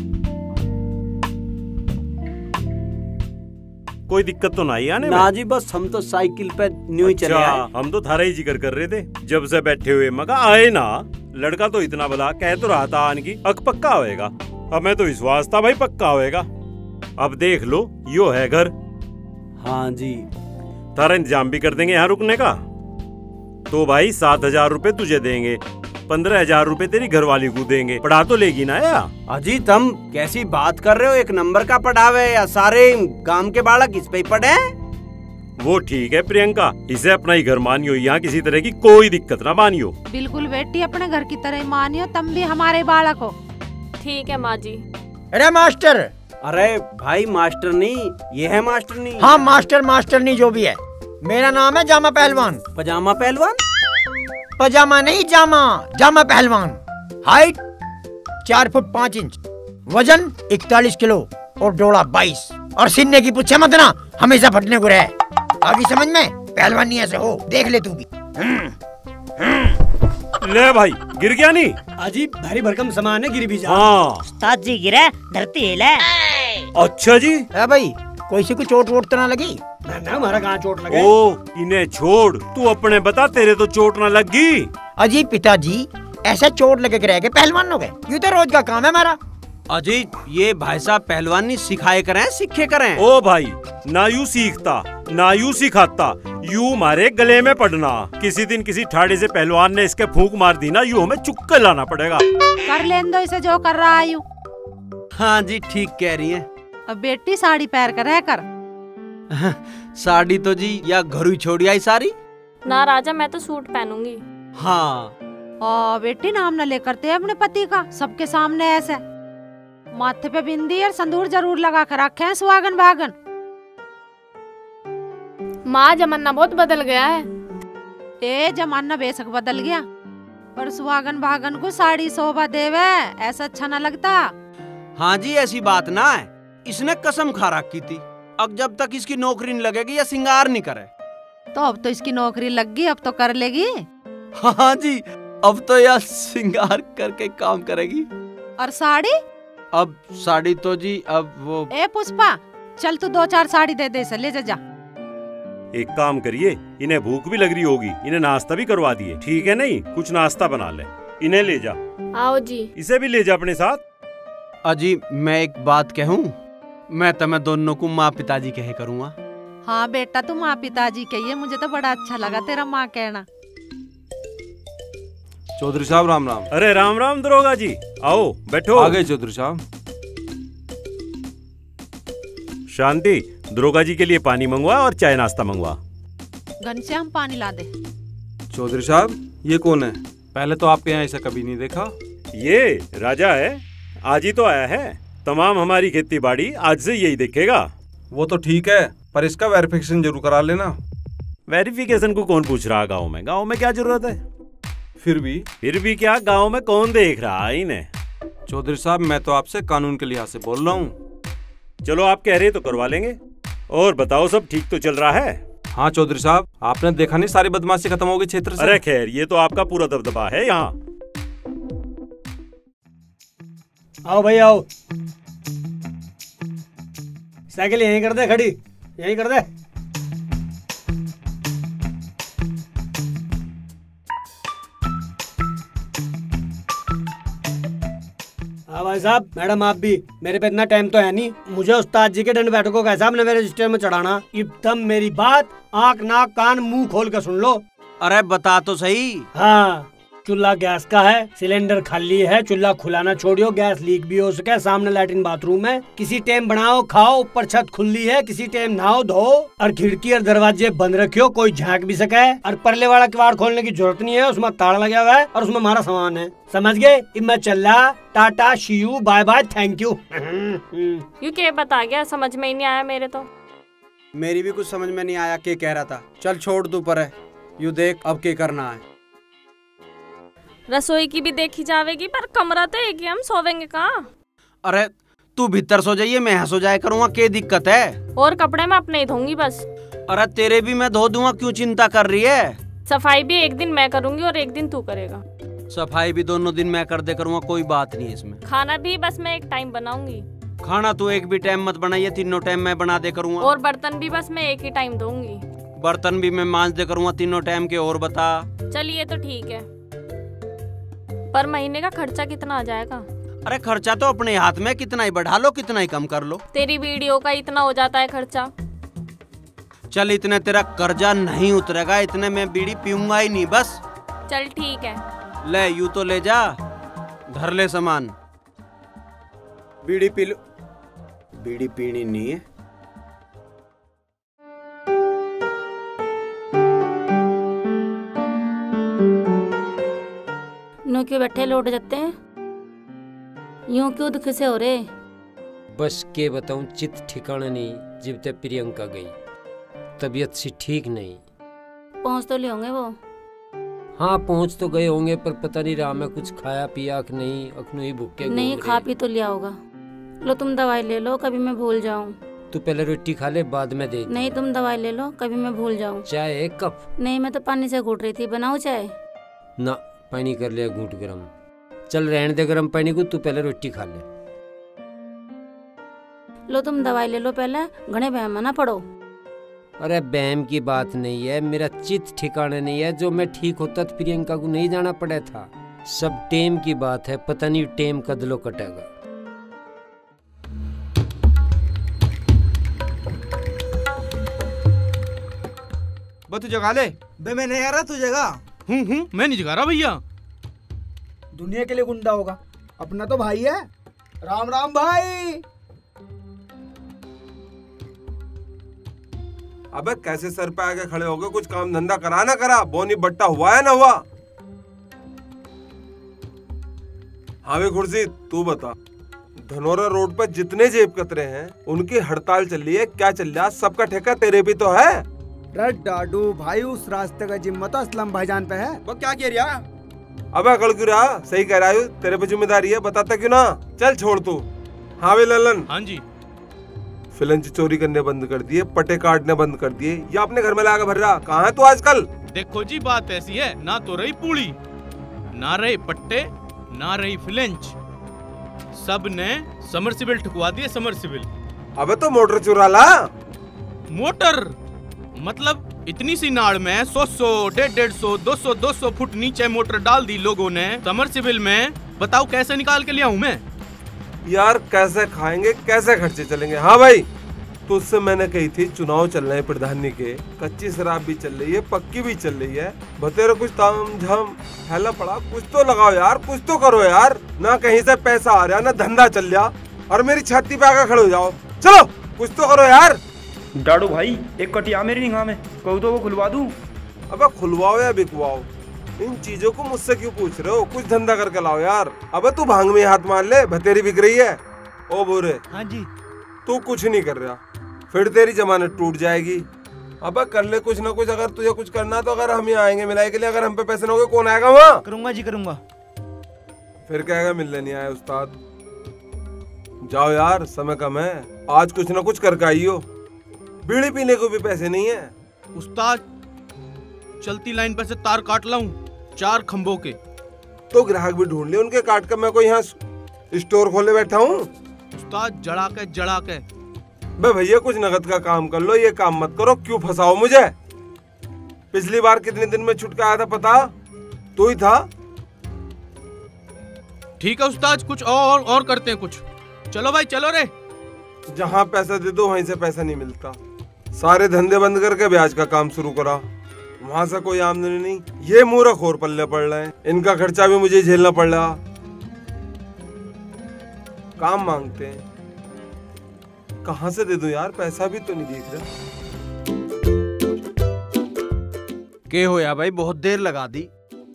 कोई दिक्कत तो नहीं आने में? ना जी, बस हम तो साइकिल पे न्यू ही चले आए। हम तो थारा ही जिक्र कर रहे थे जब से बैठे हुए। मगा आए ना, लड़का तो इतना भला, कह तो रहा था आन की अक पक्का होएगा। हमें तो विश्वास था भाई पक्का होएगा। अब देख लो, यो है घर। हाँ जी। थारा इंतजाम भी कर देंगे यहाँ रुकने का। तो भाई 7,000 रुपए तुझे देंगे, 15,000 रुपए तेरी घरवाली को देंगे। पढ़ा तो लेगी ना या? अजी तुम कैसी बात कर रहे हो? एक नंबर का पढ़ावे या सारे गांव के बालक इस पे पढ़े? वो ठीक है प्रियंका, इसे अपना ही घर मानियो, यहाँ किसी तरह की कोई दिक्कत ना मानियो। बिल्कुल बेटी, अपने घर की तरह मानियो, तुम भी हमारे बालक हो। ठीक है माँ जी। अरे मास्टर। अरे भाई मास्टर नहीं, ये है मास्टर नहीं। हाँ मास्टर, मास्टर नहीं जो भी है। मेरा नाम है जामा पहलवान। पजामा पहलवान? पजामा नहीं, जामा, जामा पहलवान। हाइट 4 फुट 5 इंच, वजन 41 किलो और डोला 22। और सीने की पूछे मत ना, हमेशा फटने को रहे। आगे समझ में, पहलवानी ऐसे हो, देख ले तू भी। ले भाई, गिर गया नहीं? अजी भारी भरकम सामान है, गिर भी जा। हाँ उस्ताद जी, गिरे धरती हिले। अच्छा जी। भाई कोई सी को चोट वोट तो ना लगी? ना हमारा कहाँ चोट लगे। ओ इन्हें छोड़, तू अपने बता, तेरे तो चोट ना लगी। अजी पिताजी, ऐसा चोट लगे के रह गए पहलवान हो गए? ये तो रोज का काम है हमारा। अजी ये भाई साहब पहलवानी सिखाए करें, सीखे करें। ओ भाई, ना यू सीखता ना यू सिखाता, यू मारे गले में पड़ना। किसी दिन किसी ठाड़े से पहलवान ने इसके फूंक मार दी ना, यू हमें चुक्कर लाना पड़ेगा। कर लेन दो इसे जो कर रहा आयु। हाँ जी ठीक कह रही हैं। अब बेटी साड़ी पहन कर रह कर। साड़ी तो जी या घर ही छोड़ी आई सारी। ना राजा, मैं तो सूट पहनूंगी। हाँ। बेटी नाम न लेकर ते अपने पति का सबके सामने ऐसे। माथे पे बिंदी और संदूर जरूर लगा कर रखे हैं, सुहागन भागन। माँ जमाना बहुत बदल गया है। जमाना बेशक बदल गया, पर सुहागन भागन को साड़ी शोभा देवे, ऐसा अच्छा न लगता। हाँ जी ऐसी बात ना है, इसने कसम खा रखी थी अब जब तक इसकी नौकरी नहीं लगेगी या सिंगार नहीं करे। तो अब तो इसकी नौकरी लग गई, अब तो कर लेगी। हाँ जी, अब तो यह सिंगार करके काम करेगी। और साड़ी? अब साड़ी तो जी अब वो। ए पुष्पा, चल तू 2-4 साड़ी दे दे, ले जा। एक काम करिए, इन्हें भूख भी लग रही होगी, इन्हें नाश्ता भी करवा दिए, ठीक है? नहीं कुछ नाश्ता बना ले, इन्हें ले जा। आओ जी। इसे भी ले जा अपने साथ। अजी मैं एक बात कहूँ, मैं तुम्हें दोनों को माँ पिताजी कहे करूँगा। हाँ बेटा, तू माँ पिताजी कहिए, मुझे तो बड़ा अच्छा लगा तेरा माँ कहना। चौधरी साहब राम राम। अरे राम राम दरोगा जी, आओ बैठो। आ गए चौधरी साहब। शांति, दरोगा जी के लिए पानी मंगवा और चाय नाश्ता मंगवा। घनश्याम पानी ला दे। चौधरी साहब, ये कौन है? पहले तो आपके यहाँ ऐसा कभी नहीं देखा। ये राजा है, आज ही तो आया है। तमाम हमारी खेती बाड़ी आज से यही देखेगा। वो तो ठीक है, पर इसका वेरिफिकेशन जरूर करा लेना। वेरिफिकेशन को कौन पूछ रहा गाँव में? गाँव में क्या जरूरत है? फिर भी क्या गाँव में कौन देख रहा है इन्हें? चौधरी साहब, मैं तो आपसे कानून के लिहाज से बोल रहा हूँ। चलो आप कह रहे तो करवा लेंगे। और बताओ, सब ठीक तो चल रहा है? हाँ चौधरी साहब, आपने देखा नहीं सारी बदमाशी खत्म हो गई क्षेत्र से। अरे खैर, ये तो आपका पूरा दबदबा है यहाँ। आओ भाई आओ, साइकिल यहीं कर दे खड़ी, यहीं कर दे। हाँ भाई साहब, मैडम आप भी। मेरे पे इतना टाइम तो है नहीं, मुझे उस्ताद जी के दंड बैठकों का हिसाब न मेरे रजिस्टर में चढ़ाना। एकदम मेरी बात आंख नाक कान मुंह खोल कर सुन लो। अरे बता तो सही। हाँ, चूल्हा गैस का है, सिलेंडर खाली है, चूल्हा खुलाना छोड़ियो, गैस लीक भी हो सके, सामने लैट्रिन बाथरूम है। किसी टाइम बनाओ खाओ, ऊपर छत खुली है, किसी टाइम नहाओ धो, और खिड़की और दरवाजे बंद रखियो, कोई झांक भी सके। और परले वाला किवाड़ खोलने की जरूरत नहीं है, उसमें ताला लगा हुआ है और उसमें हमारा सामान है। समझ गए? मैं चल रहा, tata see you, bye bye, thank you. यू क्या बता गया, समझ में ही नहीं आया मेरे तो। मेरी भी कुछ समझ में नहीं आया क्या कह रहा था। चल छोड़ तू पर है, यू देख अब क्या करना है। रसोई की भी देखी जाएगी, पर कमरा तो एक ही, हम सोवेंगे कहाँ? अरे तू भीतर सो जाइए, मैं यहाँ सो जाया करूँगा, क्या दिक्कत है? और कपड़े मैं अपने ही धोऊंगी बस। अरे तेरे भी मैं धो दूंगा, क्यों चिंता कर रही है? सफाई भी एक दिन मैं करूँगी और एक दिन तू करेगा। सफाई भी दोनों दिन मैं कर दे करूँगा, कोई बात नहीं है इसमें। खाना भी बस मैं एक टाइम बनाऊंगी। खाना तू एक भी टाइम मत बनाइए, तीनों टाइम मैं बना दे करूँगा। और बर्तन भी बस मैं एक ही टाइम धोऊंगी। बर्तन भी मैं मांज दे करूँगा तीनों टाइम के। और बता। चलिए तो ठीक है, पर महीने का खर्चा कितना आ जाएगा? अरे खर्चा तो अपने हाथ में, कितना ही बढ़ा लो कितना ही कम कर लो। तेरी वीडियो का इतना हो जाता है खर्चा। चल इतने तेरा कर्जा नहीं उतरेगा, इतने में बीड़ी पीऊंगा ही नहीं बस। चल ठीक है। ले यू तो ले जा, धर ले सामान। बीड़ी पी लो। बीड़ी पीनी नहीं है। नो क्यों बैठे लौट जाते हैं, यूं क्यों दुख से हो रहे? बस के बताऊं, चित ठिकाना नहीं। जब तक प्रियंका गई तबीयत सी ठीक नहीं। पहुंच तो ले होंगे वो? हाँ पहुंच तो गए होंगे, पर पता नहीं राह में कुछ खाया पिया कि नहीं, अखनू ही भूखे नहीं खा पी तो लिया होगा। लो तुम दवाई ले लो, कभी मैं भूल जाऊं। तू पहले रोटी खा ले, बाद में दे। नहीं तुम दवाई ले लो, कभी मैं भूल जाऊं। चाय एक कप? नहीं मैं तो पानी से घूट रही थी, बनाऊं चाय? ना, पानी कर लिया घूट गरम। चल रहने दे गरम पानी को, तू पहले रोटी खा ले। लो तुम दवाई ले लो पहले, घने बहम ना पड़ो। अरे बहम की बात नहीं है, मेरा चित ठिकाने नहीं है। जो मैं ठीक होता तो प्रियंका को नहीं जाना पड़ा था। सब टेम की बात है, पता नहीं टेम कदलो कटेगा। तू जगा ले बे, मैं नहीं आ रहा तू जगा। मैं नहीं जगा रहा भैया। दुनिया के लिए गुंडा होगा, अपना तो भाई है। राम राम भाई। अबे कैसे सर पे आके खड़े हो गए? कुछ काम धंधा करा ना करा, बोनी बट्टा हुआ है ना हुआ? हाँ भी खुर्शी, तू बता, धनोरा रोड पर जितने जेब कतरे हैं उनकी हड़ताल चल रही है, क्या चल रहा है? सबका ठेका तेरे भी तो है। डाडू भाई, उस रास्ते का जिम्मा तो असलम भाईजान पे है। वो क्या कह रहा? अबे अकड़ क्यों रहा? सही कह रहा है, तेरे पे जिम्मेदारी है, बताता क्यों ना? चल छोड़ तू। हाँ भी ललन। हाँ जी। फिलंच चोरी करने बंद कर दिए, पट्टे काटने बंद कर दिए, या अपने घर में लाकर भर रहा। कहाँ है तू आजकल? देखो जी बात ऐसी है, ना तो रही पूड़ी, ना रहे पट्टे, ना रही फिलंच, सब ने समरसिबल ठुकवा दिए। समरसिबल। अबे तो मोटर चुरा ला। मोटर मतलब इतनी सी नाड़ में 100, 150, 200, 200 फुट नीचे मोटर डाल दी लोगों ने समरसिबल में। बताओ कैसे निकाल के लिया हूँ मैं? यार कैसे खाएंगे, कैसे खर्चे चलेंगे? हाँ भाई, तो उससे मैंने कही थी चुनाव चल रहे हैं प्रधानी के, कच्ची शराब भी चल रही है, पक्की भी चल रही है, बतेरे कुछ ताम झाम फैला पड़ा, कुछ तो लगाओ यार, कुछ तो करो यार। ना कहीं से पैसा आ रहा, ना धंधा चल रहा, और मेरी छाती पे आकर खड़े हो जाओ। चलो कुछ तो करो यार। डाडू भाई एक कटिया मेरी निगाह में, कहूँ तो वो खुलवा दूं। अबे खुलवाओ या बिकवाओ, इन चीजों को मुझसे क्यों पूछ रहे हो? कुछ धंधा करके लाओ यार। अबे तू भांग में हाथ मार ले, भतेरी बिक रही है। ओ बोरे। हाँ जी। तू कुछ नहीं कर रहा, फिर तेरी जमानत टूट जाएगी। अबे कर ले कुछ ना कुछ, अगर तुझे कुछ करना तो अगर हम यहाँ आएंगे मिलाई के लिए, अगर हम पे पैसे ना होंगे कौन आएगा वहाँ? करूंगा जी करूंगा। फिर कहेगा मिलने नहीं आए उस्ताद। जाओ यार, समय कम है, आज कुछ ना कुछ करके आइयो। बीड़ी पीने को भी पैसे नहीं है। उस्ताद चलती लाइन पर से तार काट लाऊं 4 खंभों के। तो ग्राहक भी ढूंढ ले, उनके काट कर मैं कोई यहाँ स्टोर खोले बैठा हूँ। उस्ताद जड़ा के बे भैया कुछ नगद का काम कर लो, ये काम मत करो, क्यों फंसाओ मुझे? पिछली बार कितने दिन में छुटका आया था पता? तू ही था। ठीक है उस्ताद, कुछ और करते हैं कुछ। चलो भाई चलो रे। जहाँ पैसा दे दो वहीं से पैसा नहीं मिलता। सारे धंधे बंद करके ब्याज का काम शुरू करा, वहां से कोई आमदनी नहीं। ये मूर्ख और पल्ले पड़ रहे हैं, इनका खर्चा भी मुझे झेलना पड़ रहा। काम मांगते हैं, कहाँ से दे दूं यार? पैसा भी तो नहीं देख रहा। के हो या भाई, बहुत देर लगा दी।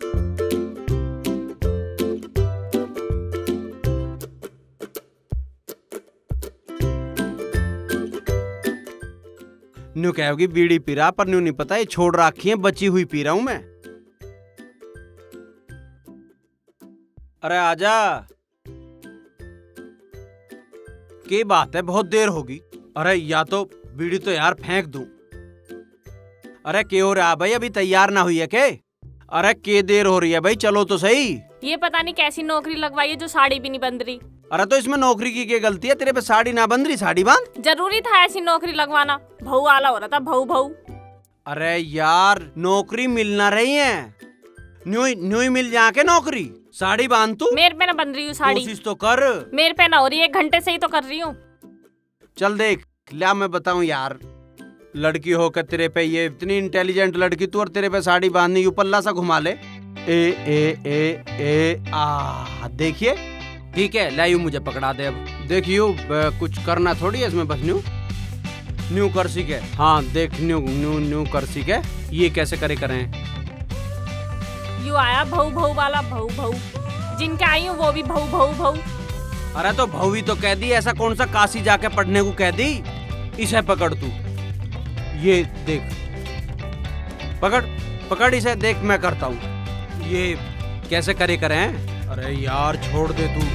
न्यू कहोगी बीड़ी पी रहा, पर न्यू नहीं पता ये छोड़ रखी है, बची हुई पी रहा हूं मैं। अरे आजा, क्या बात है, बहुत देर होगी। अरे या तो बीड़ी तो यार फेंक दूं। अरे क्या हो रहा भाई, अभी तैयार ना हुई है के? अरे क्या देर हो रही है भाई, चलो तो सही। ये पता नहीं कैसी नौकरी लगवाई है जो साड़ी भी नहीं बंध रही। अरे तो इसमें नौकरी की क्या गलती है? तेरे पे साड़ी ना बंध रही, साड़ी बांध। जरूरी था ऐसी नौकरी लगवाना? भऊ आला हो रहा था, भऊ। अरे यार नौकरी मिल ना रही है, न्यू ही मिल जाके नौकरी। साड़ी बांध तू। मेरे पे ना बंध रही हूँ साड़ी। कोशिश तो कर। मेरे पे ना हो रही है, 1 घंटे से ही तो कर रही हूँ। चल देख लिया, मैं बताऊं यार, लड़की होकर तेरे पे ये इतनी इंटेलिजेंट लड़की तू, और तेरे पे साड़ी बांधनी, यू पल्ला सा घुमा ले। देखिए ठीक है, लायू मुझे पकड़ा दे। अब देखियो कुछ करना थोड़ी है इसमें, बस न्यू कर सीखे। हाँ देख न्यू कर सीखे, ये कैसे करें। यू आया भऊ वाला, भऊ जिनके आई हूँ वो भी भऊ। अरे तो भऊ तो कह दी, ऐसा कौन सा काशी जाके पढ़ने को कह दी? इसे पकड़ तू, ये देख, पकड़ इसे, देख मैं करता हूँ। ये कैसे करें? अरे यार छोड़ दे तू।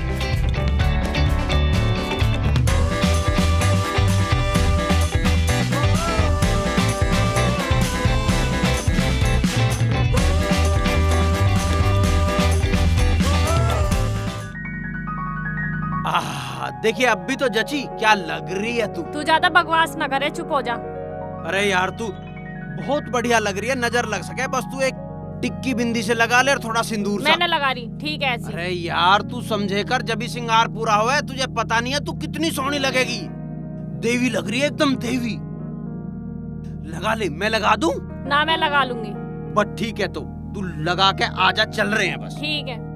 देखिए अब भी तो जची, क्या लग रही है तू ज्यादा बकवास ना करे, चुप हो जा। अरे यार तू बहुत बढ़िया लग रही है, नजर लग सके, बस तू एक टिक्की बिंदी से लगा ले और थोड़ा सिंदूर सा। मैंने लगा रही, ठीक है ऐसी। अरे यार तू समझे कर, जब भी श्रृंगार पूरा हुआ, तुझे पता नहीं है तू कितनी सोहनी लगेगी। देवी लग रही है, एकदम देवी। लगा ले, मैं लगा दूं? ना मैं लगा लूंगी। बस ठीक है, तो तू लगा के आजा, चल रहे हैं बस। ठीक है।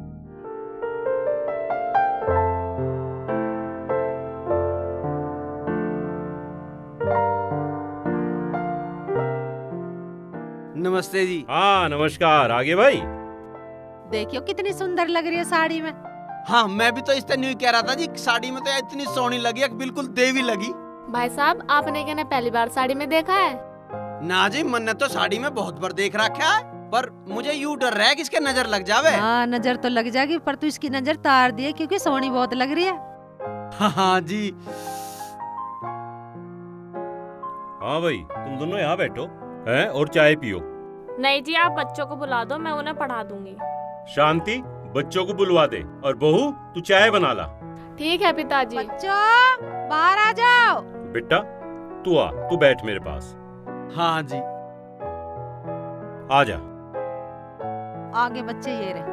नमस्ते जी। हाँ नमस्कार, आगे भाई। देखियो कितनी सुंदर लग रही है साड़ी में। हाँ मैं भी तो इससे न्यू कह रहा था जी, साड़ी में तो इतनी सोहनी लगी है, बिल्कुल देवी लगी। भाई साहब आपने क्या पहली बार साड़ी में देखा है? ना जी, मैंने तो साड़ी में बहुत बार देख रखा है, पर मुझे यूं डर रहा है कि इसके नजर लग जावे। हाँ नजर तो लग जाएगी, पर तू इसकी नजर तार दिए क्योंकि सोहनी बहुत लग रही है। हाँ जी। हाँ भाई तुम दोनों यहाँ बैठो हैं और चाय पियो। नहीं जी, आप बच्चों को बुला दो, मैं उन्हें पढ़ा दूंगी। शांति, बच्चों को बुलवा दे, और बहू तू चाय बना ला। ठीक है पिताजी। बच्चों बाहर आ जाओ। बेटा तू आ, तू बैठ मेरे पास। हाँ जी। आ जा। आगे बच्चे ये रहे।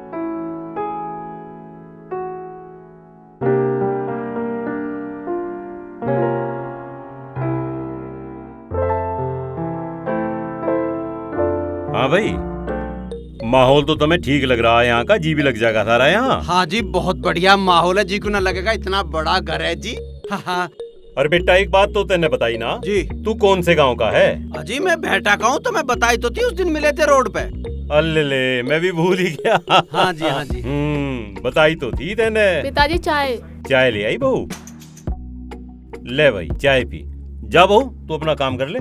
हाँ भाई, माहौल तो तुम्हें ठीक लग रहा है यहाँ का, जी भी लग जाएगा सारा यहाँ। हाँ जी बहुत बढ़िया माहौल है, जी को ना लगेगा, इतना बड़ा घर है जी। हाँ और बेटा एक बात तो तेने बताई ना जी, तू कौन से गांव का है? अजी मैं भेटा का हूँ, तो मैं बताई तो थी, उस दिन मिले थे रोड पे। अल्ले मैं भी भूल ही गया। हाँ जी हाँ जी। बताई तो थी तेने। पिताजी चाय। चाय ले आई बहू? ले भाई चाय पी। जा बहू तू अपना काम कर ले।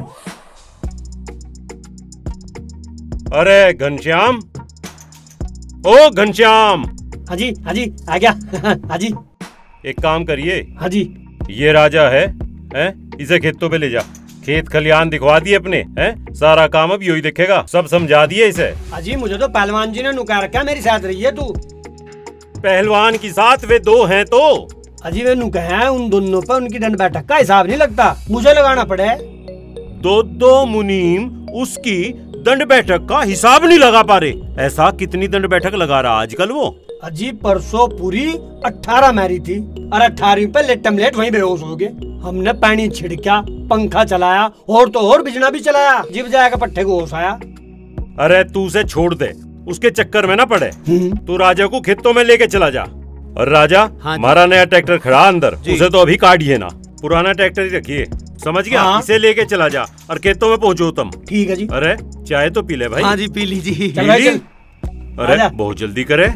अरे घनश्याम, ओ घनश्याम। हाँ जी आ गया। हाँ जी। एक काम करिए। हाँ जी। ये राजा है, इसे खेतों पे ले जा, खेत खलियान दिखवा दिए अपने, हैं? सारा काम अब यही देखेगा, सब समझा दिए इसे। अजी मुझे तो पहलवान जी ने नुका रखा, मेरी साथ रही है तू। पहलवान की साथ वे दो हैं तो? अजी वे नुका है, उन दोनों पर उनकी दंड बैठक का हिसाब नहीं लगता, मुझे लगाना पड़े। दो मुनीम उसकी दंड बैठक का हिसाब नहीं लगा पा रहे। ऐसा कितनी दंड बैठक लगा रहा आजकल वो? अजी परसों पूरी 18 मारी थी और 18वीं पे लेटम लेट वहीं बेहोश हो गए। हमने पानी छिड़का, पंखा चलाया और तो और बिजली भी चलाया, जिब जाएगा पट्टे को होश आया। अरे तू उसे छोड़ दे, उसके चक्कर में ना पड़े। तू राजा को खेतों में लेके चला जा। और राजा हमारा नया ट्रैक्टर खड़ा अंदर, उसे तो अभी काटिए ना, पुराना ट्रैक्टर ही रखिए, समझ गया? हाँ। इसे लेके चला जा और खेतों में पहुंचो तुम। ठीक है जी। अरे चाय तो पी ले भाई। हाँ जी पी लीजिए। अरे बहुत जल्दी करे।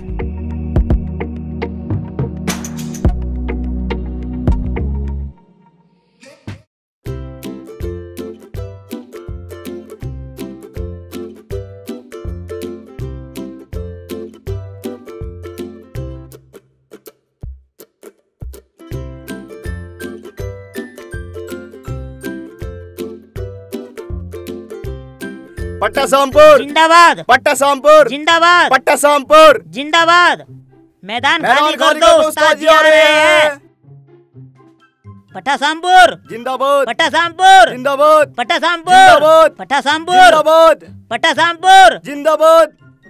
पट्टा सामपुर जिंदाबाद। पट्टा सामपुर जिंदाबाद। पट्टा सामपुर जिंदाबाद। मैदान खाली कर दो, उस्ताद जी आ रहे हैं। पट्टा सामपुर जिंदाबाद। पट्टा सामपुर जिंदाबाद। पट्टा सामपुर जिंदाबाद। पट्टा सामपुर जिंदाबाद। पट्टा सामपुर जिंदाबाद।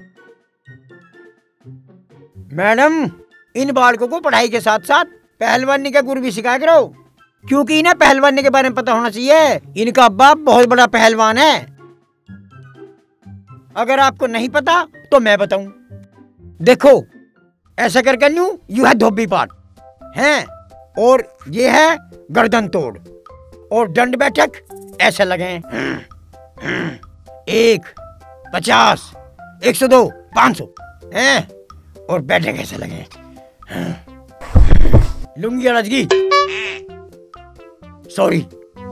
मैडम इन बालकों को पढ़ाई के साथ साथ पहलवानी का गुर भी सिखाया करो, क्योंकि इन्हें पहलवानी के बारे में पता होना चाहिए। इनका बाप बहुत बड़ा पहलवान है। अगर आपको नहीं पता तो मैं बताऊं। देखो ऐसा करके यू है धोबी पाट हैं, और ये है गर्दन तोड़, और दंड बैठक ऐसे लगे 1, 50, 102, 500 हैं, और बैठक ऐसे लगे लुंगी अड़जगी। सॉरी।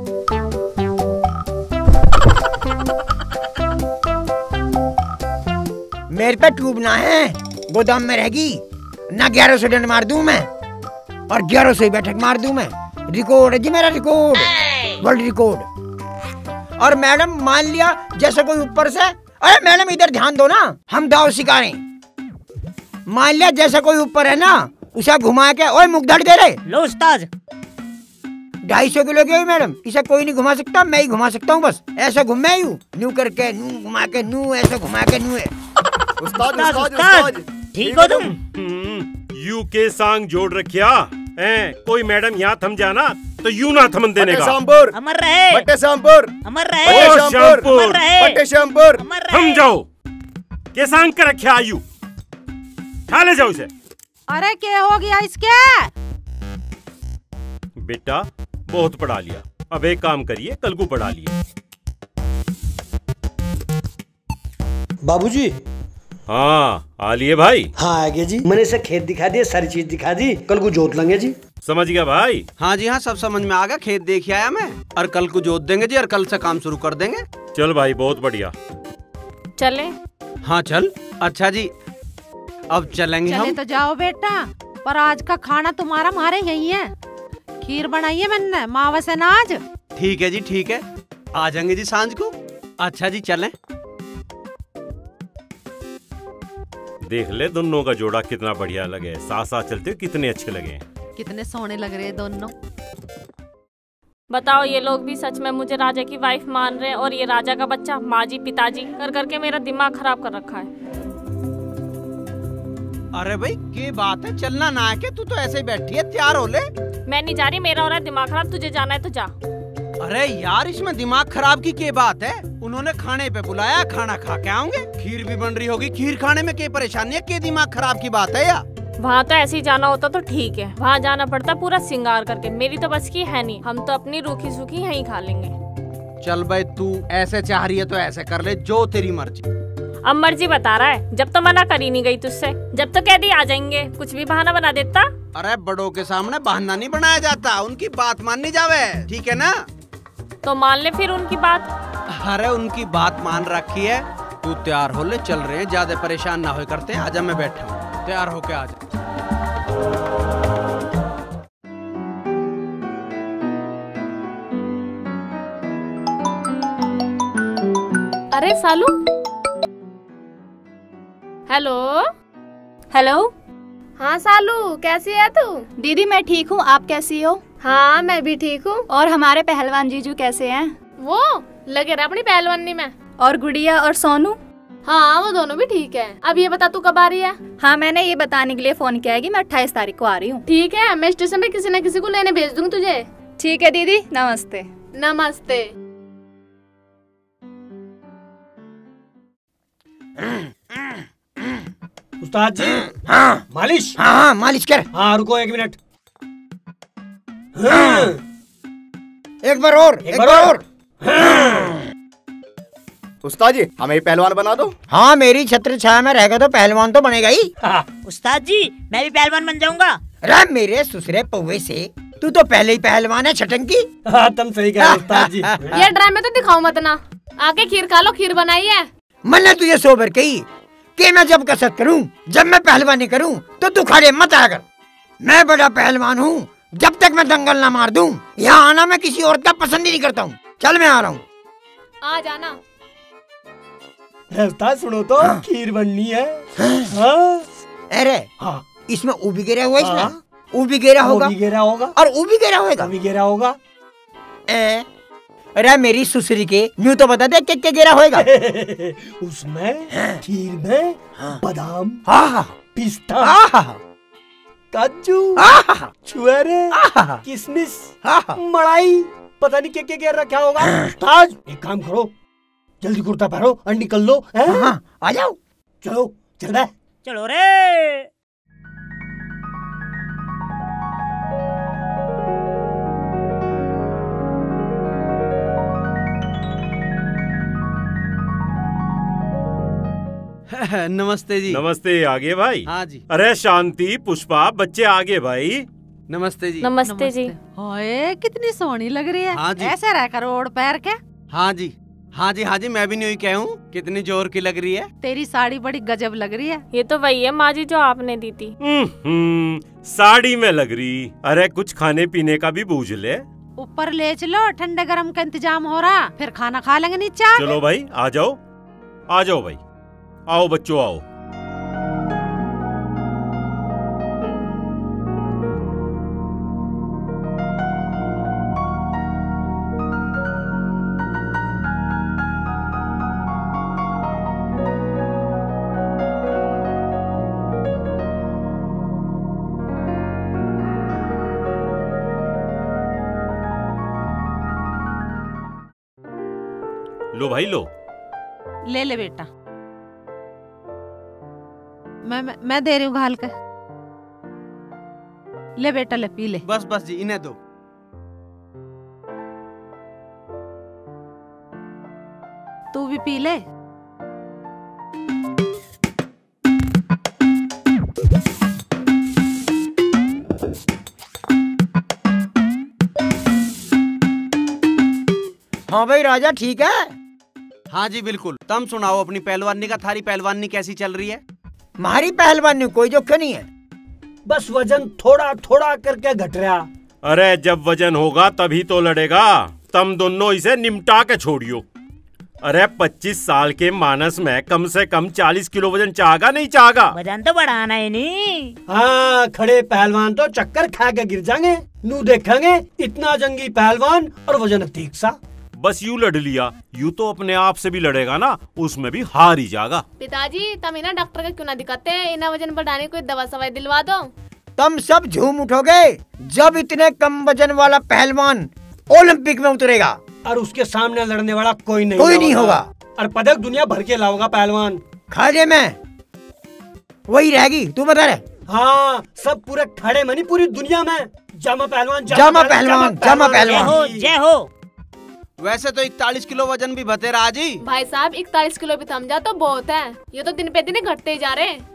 मेरे पे ट्यूब ना है, गोदाम में रहेगी ना। 1100 डंड मार दूं मैं और 1100 बैठक मार दूं मैं। रिकॉर्ड है जी मेरा, रिकॉर्ड, वर्ल्ड रिकॉर्ड। और मैडम मान लिया जैसे कोई ऊपर से, अरे मैडम इधर ध्यान दो ना, हम दाव सिखा रहे हैं। मान लिया जैसे कोई ऊपर है ना, उसे घुमा के, ओए मुख धड़ दे रहे लो उस्ताद। 250 किलो की मैडम, इसे कोई नहीं घुमा सकता, मैं ही घुमा सकता हूँ बस। ऐसा घूमे यूं न्यू करके, नू घुमा के, नू ऐसा घुमा के, नू है। उस्ताद उस्ताद उस्ताद ठीक हो तुम? यू के सांग जोड़ रखिया हैं? कोई मैडम यहाँ थम जाना तो यू ना थमन देने का। शामपुर अमर रहे, पट्टे शामपुर अमर रहे, शामपुर पट्टे शामपुर। थम जाओ, के सांग कर रखिया यू, खा ले जाओ इसे। अरे क्या हो गया इसके? बेटा बहुत पढ़ा लिया, अब एक काम करिए, कल को पढ़ा लिए। बाबूजी। हाँ आ लिए भाई। हाँ आ गए जी, मैंने इसे खेत दिखा दिए, सारी चीज दिखा दी, कल को जोत लेंगे जी। समझ गया भाई? हाँ जी हाँ, सब समझ में आ गया, खेत देख आया मैं, और कल को जोत देंगे जी, और कल से काम शुरू कर देंगे। चल भाई बहुत बढ़िया। चले? हाँ चल। अच्छा जी अब चलेंगे चले हम। तो जाओ बेटा, पर आज का खाना तुम्हारा हमारे यही है। खीर बनाई है मैंने मावा से नाज। ठीक है जी ठीक है, आ जाएंगे जी सांझ को। अच्छा जी चलें। देख ले दोनों का जोड़ा कितना बढ़िया लगे, साथ साथ चलते कितने अच्छे लगे। कितने सोने लग रहे दोनों। बताओ ये लोग भी सच में मुझे राजा की वाइफ मान रहे हैं, और ये राजा का बच्चा माँ जी पिताजी कर करके मेरा दिमाग खराब कर रखा है। अरे भाई क्या बात है, चलना ना है के? तू तो ऐसे ही बैठी है, तैयार हो ले। मैं नहीं जा रही, मेरा हो रहा है दिमाग खराब, तुझे जाना है तो जा। अरे यार इसमें दिमाग खराब की क्या बात है? उन्होंने खाने पे बुलाया, खाना खा के आऊंगे, खीर भी बन रही होगी, खीर खाने में क्या परेशानी है? क्या दिमाग खराब की बात है यार? वहाँ तो ऐसे ही जाना होता तो ठीक है, वहाँ जाना पड़ता पूरा सिंगार करके। मेरी तो बस की है नहीं, हम तो अपनी रूखी सूखी यहीं खा लेंगे। चल भाई, तू ऐसे चाह रही है तो ऐसे कर ले, जो तेरी मर्जी। अब मर्जी बता रहा है, जब तो मना कर ही नहीं गई तुझसे। जब तो कह दी आ जाएंगे, कुछ भी बहाना बना देता। अरे बड़ों के सामने बहाना नहीं बनाया जाता, उनकी बात माननी जावे, ठीक है ना? तो मान ले फिर उनकी बात। अरे उनकी बात मान रखी है। तू तैयार हो ले, चल रहे हैं, ज्यादा परेशान ना हो करते हैं। आजा, मैं बैठा हूँ, तैयार होके आजा। अरे सालू। हेलो। हेलो। हाँ सालू, कैसी है तू? दीदी मैं ठीक हूँ, आप कैसी हो? हाँ मैं भी ठीक हूँ। और हमारे पहलवान जीजू कैसे हैं? वो लगे रहा अपनी पहलवानी में। और गुड़िया और सोनू? हाँ वो दोनों भी ठीक है। अब ये बता तू कब आ रही है? हाँ मैंने ये बताने के लिए फोन किया है कि मैं 28 तारीख को आ रही हूँ। ठीक है, मैं स्टेशन पे किसी न किसी को लेने भेज दूंगी तुझे। ठीक है दीदी, नमस्ते। नमस्ते। उस्ताद जी। हाँ मालिश। हाँ मालिश कर। हाँ रुको 1 मिनट। एक बार और, एक बार और। उस्ताद जी हमें पहलवान बना दो। हाँ मेरी छत्र छाया में रहेगा तो पहलवान तो बनेगा ही। उस्ताद जी मैं भी पहलवान बन जाऊंगा। अरे मेरे ससुरे पौवे से, तू तो पहले ही पहलवान है छटंकी। हाँ तुम सही कह रहे हो उस्ताद जी। ये ड्रामे तो दिखाओ मत ना, आके खीर खा लो, खीर बनाई है। मैंने तुझे 100 बार कही कि मैं जब कसरत करूं, जब मैं पहलवानी करूं तो तू खड़े मत आया कर। मैं बड़ा पहलवान हूं, जब तक मैं दंगल ना मार दूं यहाँ आना मैं किसी औरत का पसंद ही नहीं करता हूँ। चल मैं आ रहा हूँ। आ जाना। उस्ताद सुनो तो, खीर बननी है। हाँ। अरे हाँ इसमें ऊबी गिरा हुआ, इसमें ऊबी गिरा होगा, और ऊबी गिरा होगा। अरे मेरी सुसरी के न्यू तो बता दे क्या गिरा होएगा। उसमें खीर में बादाम, पिस्ता, काजू, छुआरे, किशमिश, मलाई, पता नहीं क्या क्या रखा होगा। उस्ताद एक काम करो, जल्दी कुर्ता पहनो और निकल लो। आ जाओ। चलो चल रहा है। चलो रे। नमस्ते जी। नमस्ते, आगे भाई। हाँ जी। अरे शांति, पुष्पा, बच्चे आगे भाई। नमस्ते जी। नमस्ते जी। ओए कितनी सोहनी लग रही है। हाँ जी। ऐसे रहकर ओढ़ पैर के। हाँ जी, हाँ जी, हाँ जी, मैं भी नहीं कहूँ, कितनी जोर की लग रही है। तेरी साड़ी बड़ी गजब लग रही है। ये तो वही है माँ जी जो आपने दी थी। साड़ी में लग रही। अरे कुछ खाने पीने का भी बूझ ले। ऊपर ले चलो, ठंडे गरम का इंतजाम हो रहा, फिर खाना खा लेंगे नीचे। चलो भाई आ जाओ, आ जाओ भाई, आओ बच्चों आओ। लो भाई लो। ले ले बेटा, मैं दे रही हूँ घाल के। ले बेटा ले, पी ले। बस बस जी, इन्हें दो। तू भी पी ले। हाँ भाई राजा ठीक है। हाँ जी बिल्कुल। तुम सुनाओ अपनी पहलवानी का, थारी पहलवानी कैसी चल रही है? हमारी पहलवानी कोई जोखिम नहीं है, बस वजन थोड़ा थोड़ा करके घट रहा। अरे जब वजन होगा तभी तो लड़ेगा। तुम दोनों इसे निमटा के छोड़ियो। अरे 25 साल के मानस में कम से कम 40 किलो वजन चाहेगा नहीं चाहेगा? वजन तो बढ़ाना है नहीं। हाँ खड़े पहलवान तो चक्कर खा के गिर जाएंगे। नू देखेंगे इतना जंगी पहलवान और वजन ठीक सा। बस यूं लड़ लिया, यूं तो अपने आप से भी लड़ेगा ना, उसमें भी हार ही जाएगा। पिताजी तुम इन्हें डॉक्टर का क्यों ना दिखाते, इन्हें वजन बढ़ाने कोई दवा सवाई दिलवा दो। तुम सब झूम उठोगे जब इतने कम वजन वाला पहलवान ओलंपिक में उतरेगा और उसके सामने लड़ने वाला कोई नहीं होगा और पदक दुनिया भर के लाऊंगा पहलवान। खाने में वही रहेगी, तू बता रहे। हाँ, सब पूरे खड़े मनी पूरी दुनिया में जामा पहलवान जामा पहलवान जामा पहलवान जय हो। वैसे तो 41 किलो वजन भी भतेरा जी। भाई साहब 41 किलो भी थम जा तो बहुत है, ये तो दिन पे दिन घटते ही जा रहे हैं।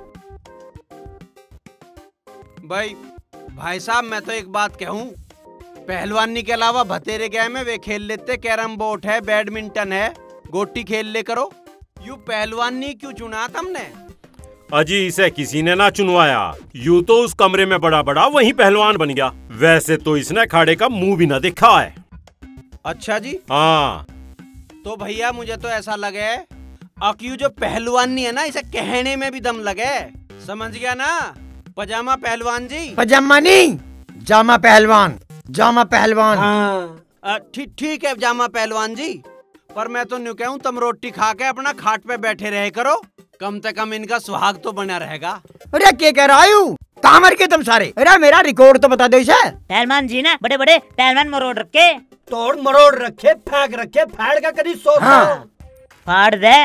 भाई साहब मैं तो एक बात कहूँ, पहलवानी के अलावा भतेरे गए में वे खेल लेते, कैरम बोर्ड है, बैडमिंटन है, गोटी खेल ले करो। यू पहलवानी क्यों चुना तुमने? अजी इसे किसी ने ना चुनवाया, यूं तो उस कमरे में बड़ा बड़ा वही पहलवान बन गया। वैसे तो इसने अखाड़े का मुंह भी ना देखा है। अच्छा जी। हाँ तो भैया मुझे तो ऐसा लगे अक्यू जो पहलवानी है ना, इसे कहने में भी दम लगे। समझ गया ना पजामा पहलवान जी? पजामा नहीं, जामा पहलवान जामा पहलवान। ठीक है जामा पहलवान जी, पर मैं तो न्यू कहूँ तुम रोटी खा के अपना खाट पे बैठे रहे करो, कम से कम इनका सुहाग तो बना रहेगा। अरे क्या कह रहा हूँ, कहाँ मर के तुम सारे? अरे मेरा रिकॉर्ड तो बता दो इसे। पहलवान जी ने बड़े बड़े पहलवान मरोड़ रखे, तोड़ मरोड़ रखे, फेंक रखे, फाड़ का कभी सोच फाड़ दे।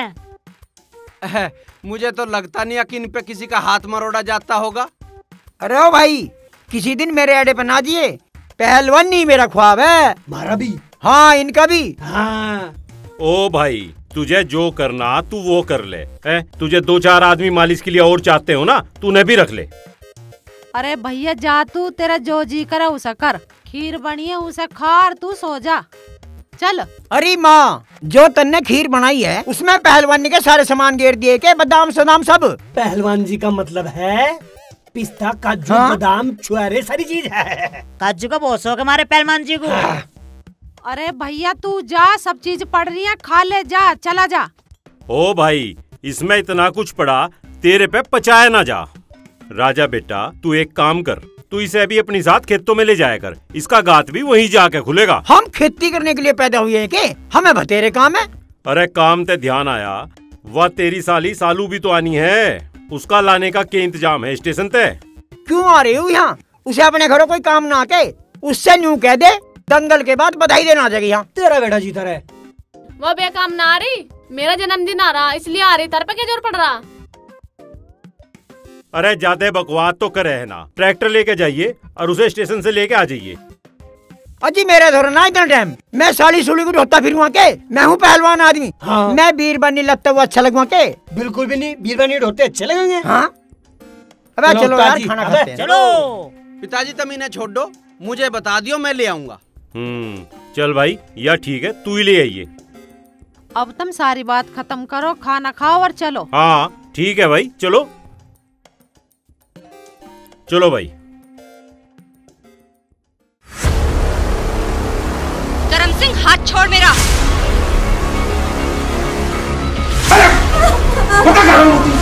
मुझे तो लगता नहीं कि इन पे किसी का हाथ मरोड़ा जाता होगा। अरे ओ भाई, किसी दिन मेरे अड्डे पर ना दिए, पहलवानी मेरा ख्वाब है। हमारा भी। हाँ इनका भी। हाँ। ओ भाई तुझे जो करना तू वो कर ले। तुझे 2-4 आदमी मालिश के लिए और चाहते हो ना, तूने भी रख ले। अरे भैया जा तू, तेरा जो जी करे उसे कर, खीर बनी है उसे खा और तू सो जा चल। अरे माँ, जो तन्ने खीर बनाई है उसमें पहलवानी के सारे सामान गेर दिए के, बादाम सदाम सब। पहलवान जी का मतलब है पिस्ता काजू बादाम छुआरे सारी चीज है। काजू का बहुत शौक हमारे पहलवान जी को। अरे भैया तू जा, सब चीज पड़ रही है, खा ले जा, चला जा। ओ भाई इसमें इतना कुछ पड़ा, तेरे पे पचाया ना जा। राजा बेटा तू एक काम कर, तू इसे अभी अपनी साथ खेतों में ले जाया कर, इसका गात भी वहीं जाके खुलेगा। हम खेती करने के लिए पैदा हुए हैं के? हमें बतेरे काम है। अरे काम ते ध्यान आया, वह तेरी साली सालू भी तो आनी है, उसका लाने का क्या इंतजाम है स्टेशन पे? क्यों आ रही हूँ यहाँ? उसे अपने घरों कोई काम ना के, उससे न्यू कह दे दंगल के बाद बधाई देना आ जाएगी यहाँ। तेरा बेटा जीता रहे। वो बेकाम ना आ रही, मेरा जन्मदिन आ रहा इसलिए आ रही, तर पे क्या जोर पड़ रहा? अरे ज्यादा बकवास तो करे है ना, ट्रैक्टर लेके जाइए और उसे स्टेशन से लेके आ जाइए। अजी मेरे धोर ना इतना टाइम, मैं साली सुली को ढोता फिरूँ के, मैं हूँ पहलवान आदमी। हाँ। मैं बीरबनी लगता हुआ अच्छा लगवा के? बिल्कुल भी नहीं, बीरबनी ढोते अच्छे लगेंगे। हाँ अबे चलो यार खाना खाते हैं। चलो पिताजी तुम इन्हें छोड़ दो, मुझे बता दियो मैं ले आऊंगा। चल भाई या ठीक है, तू ही ले आइए। अब तुम सारी बात खत्म करो, खाना खाओ और चलो। हाँ ठीक है भाई, चलो चलो भाई। करम सिंह हाथ छोड़ मेरा।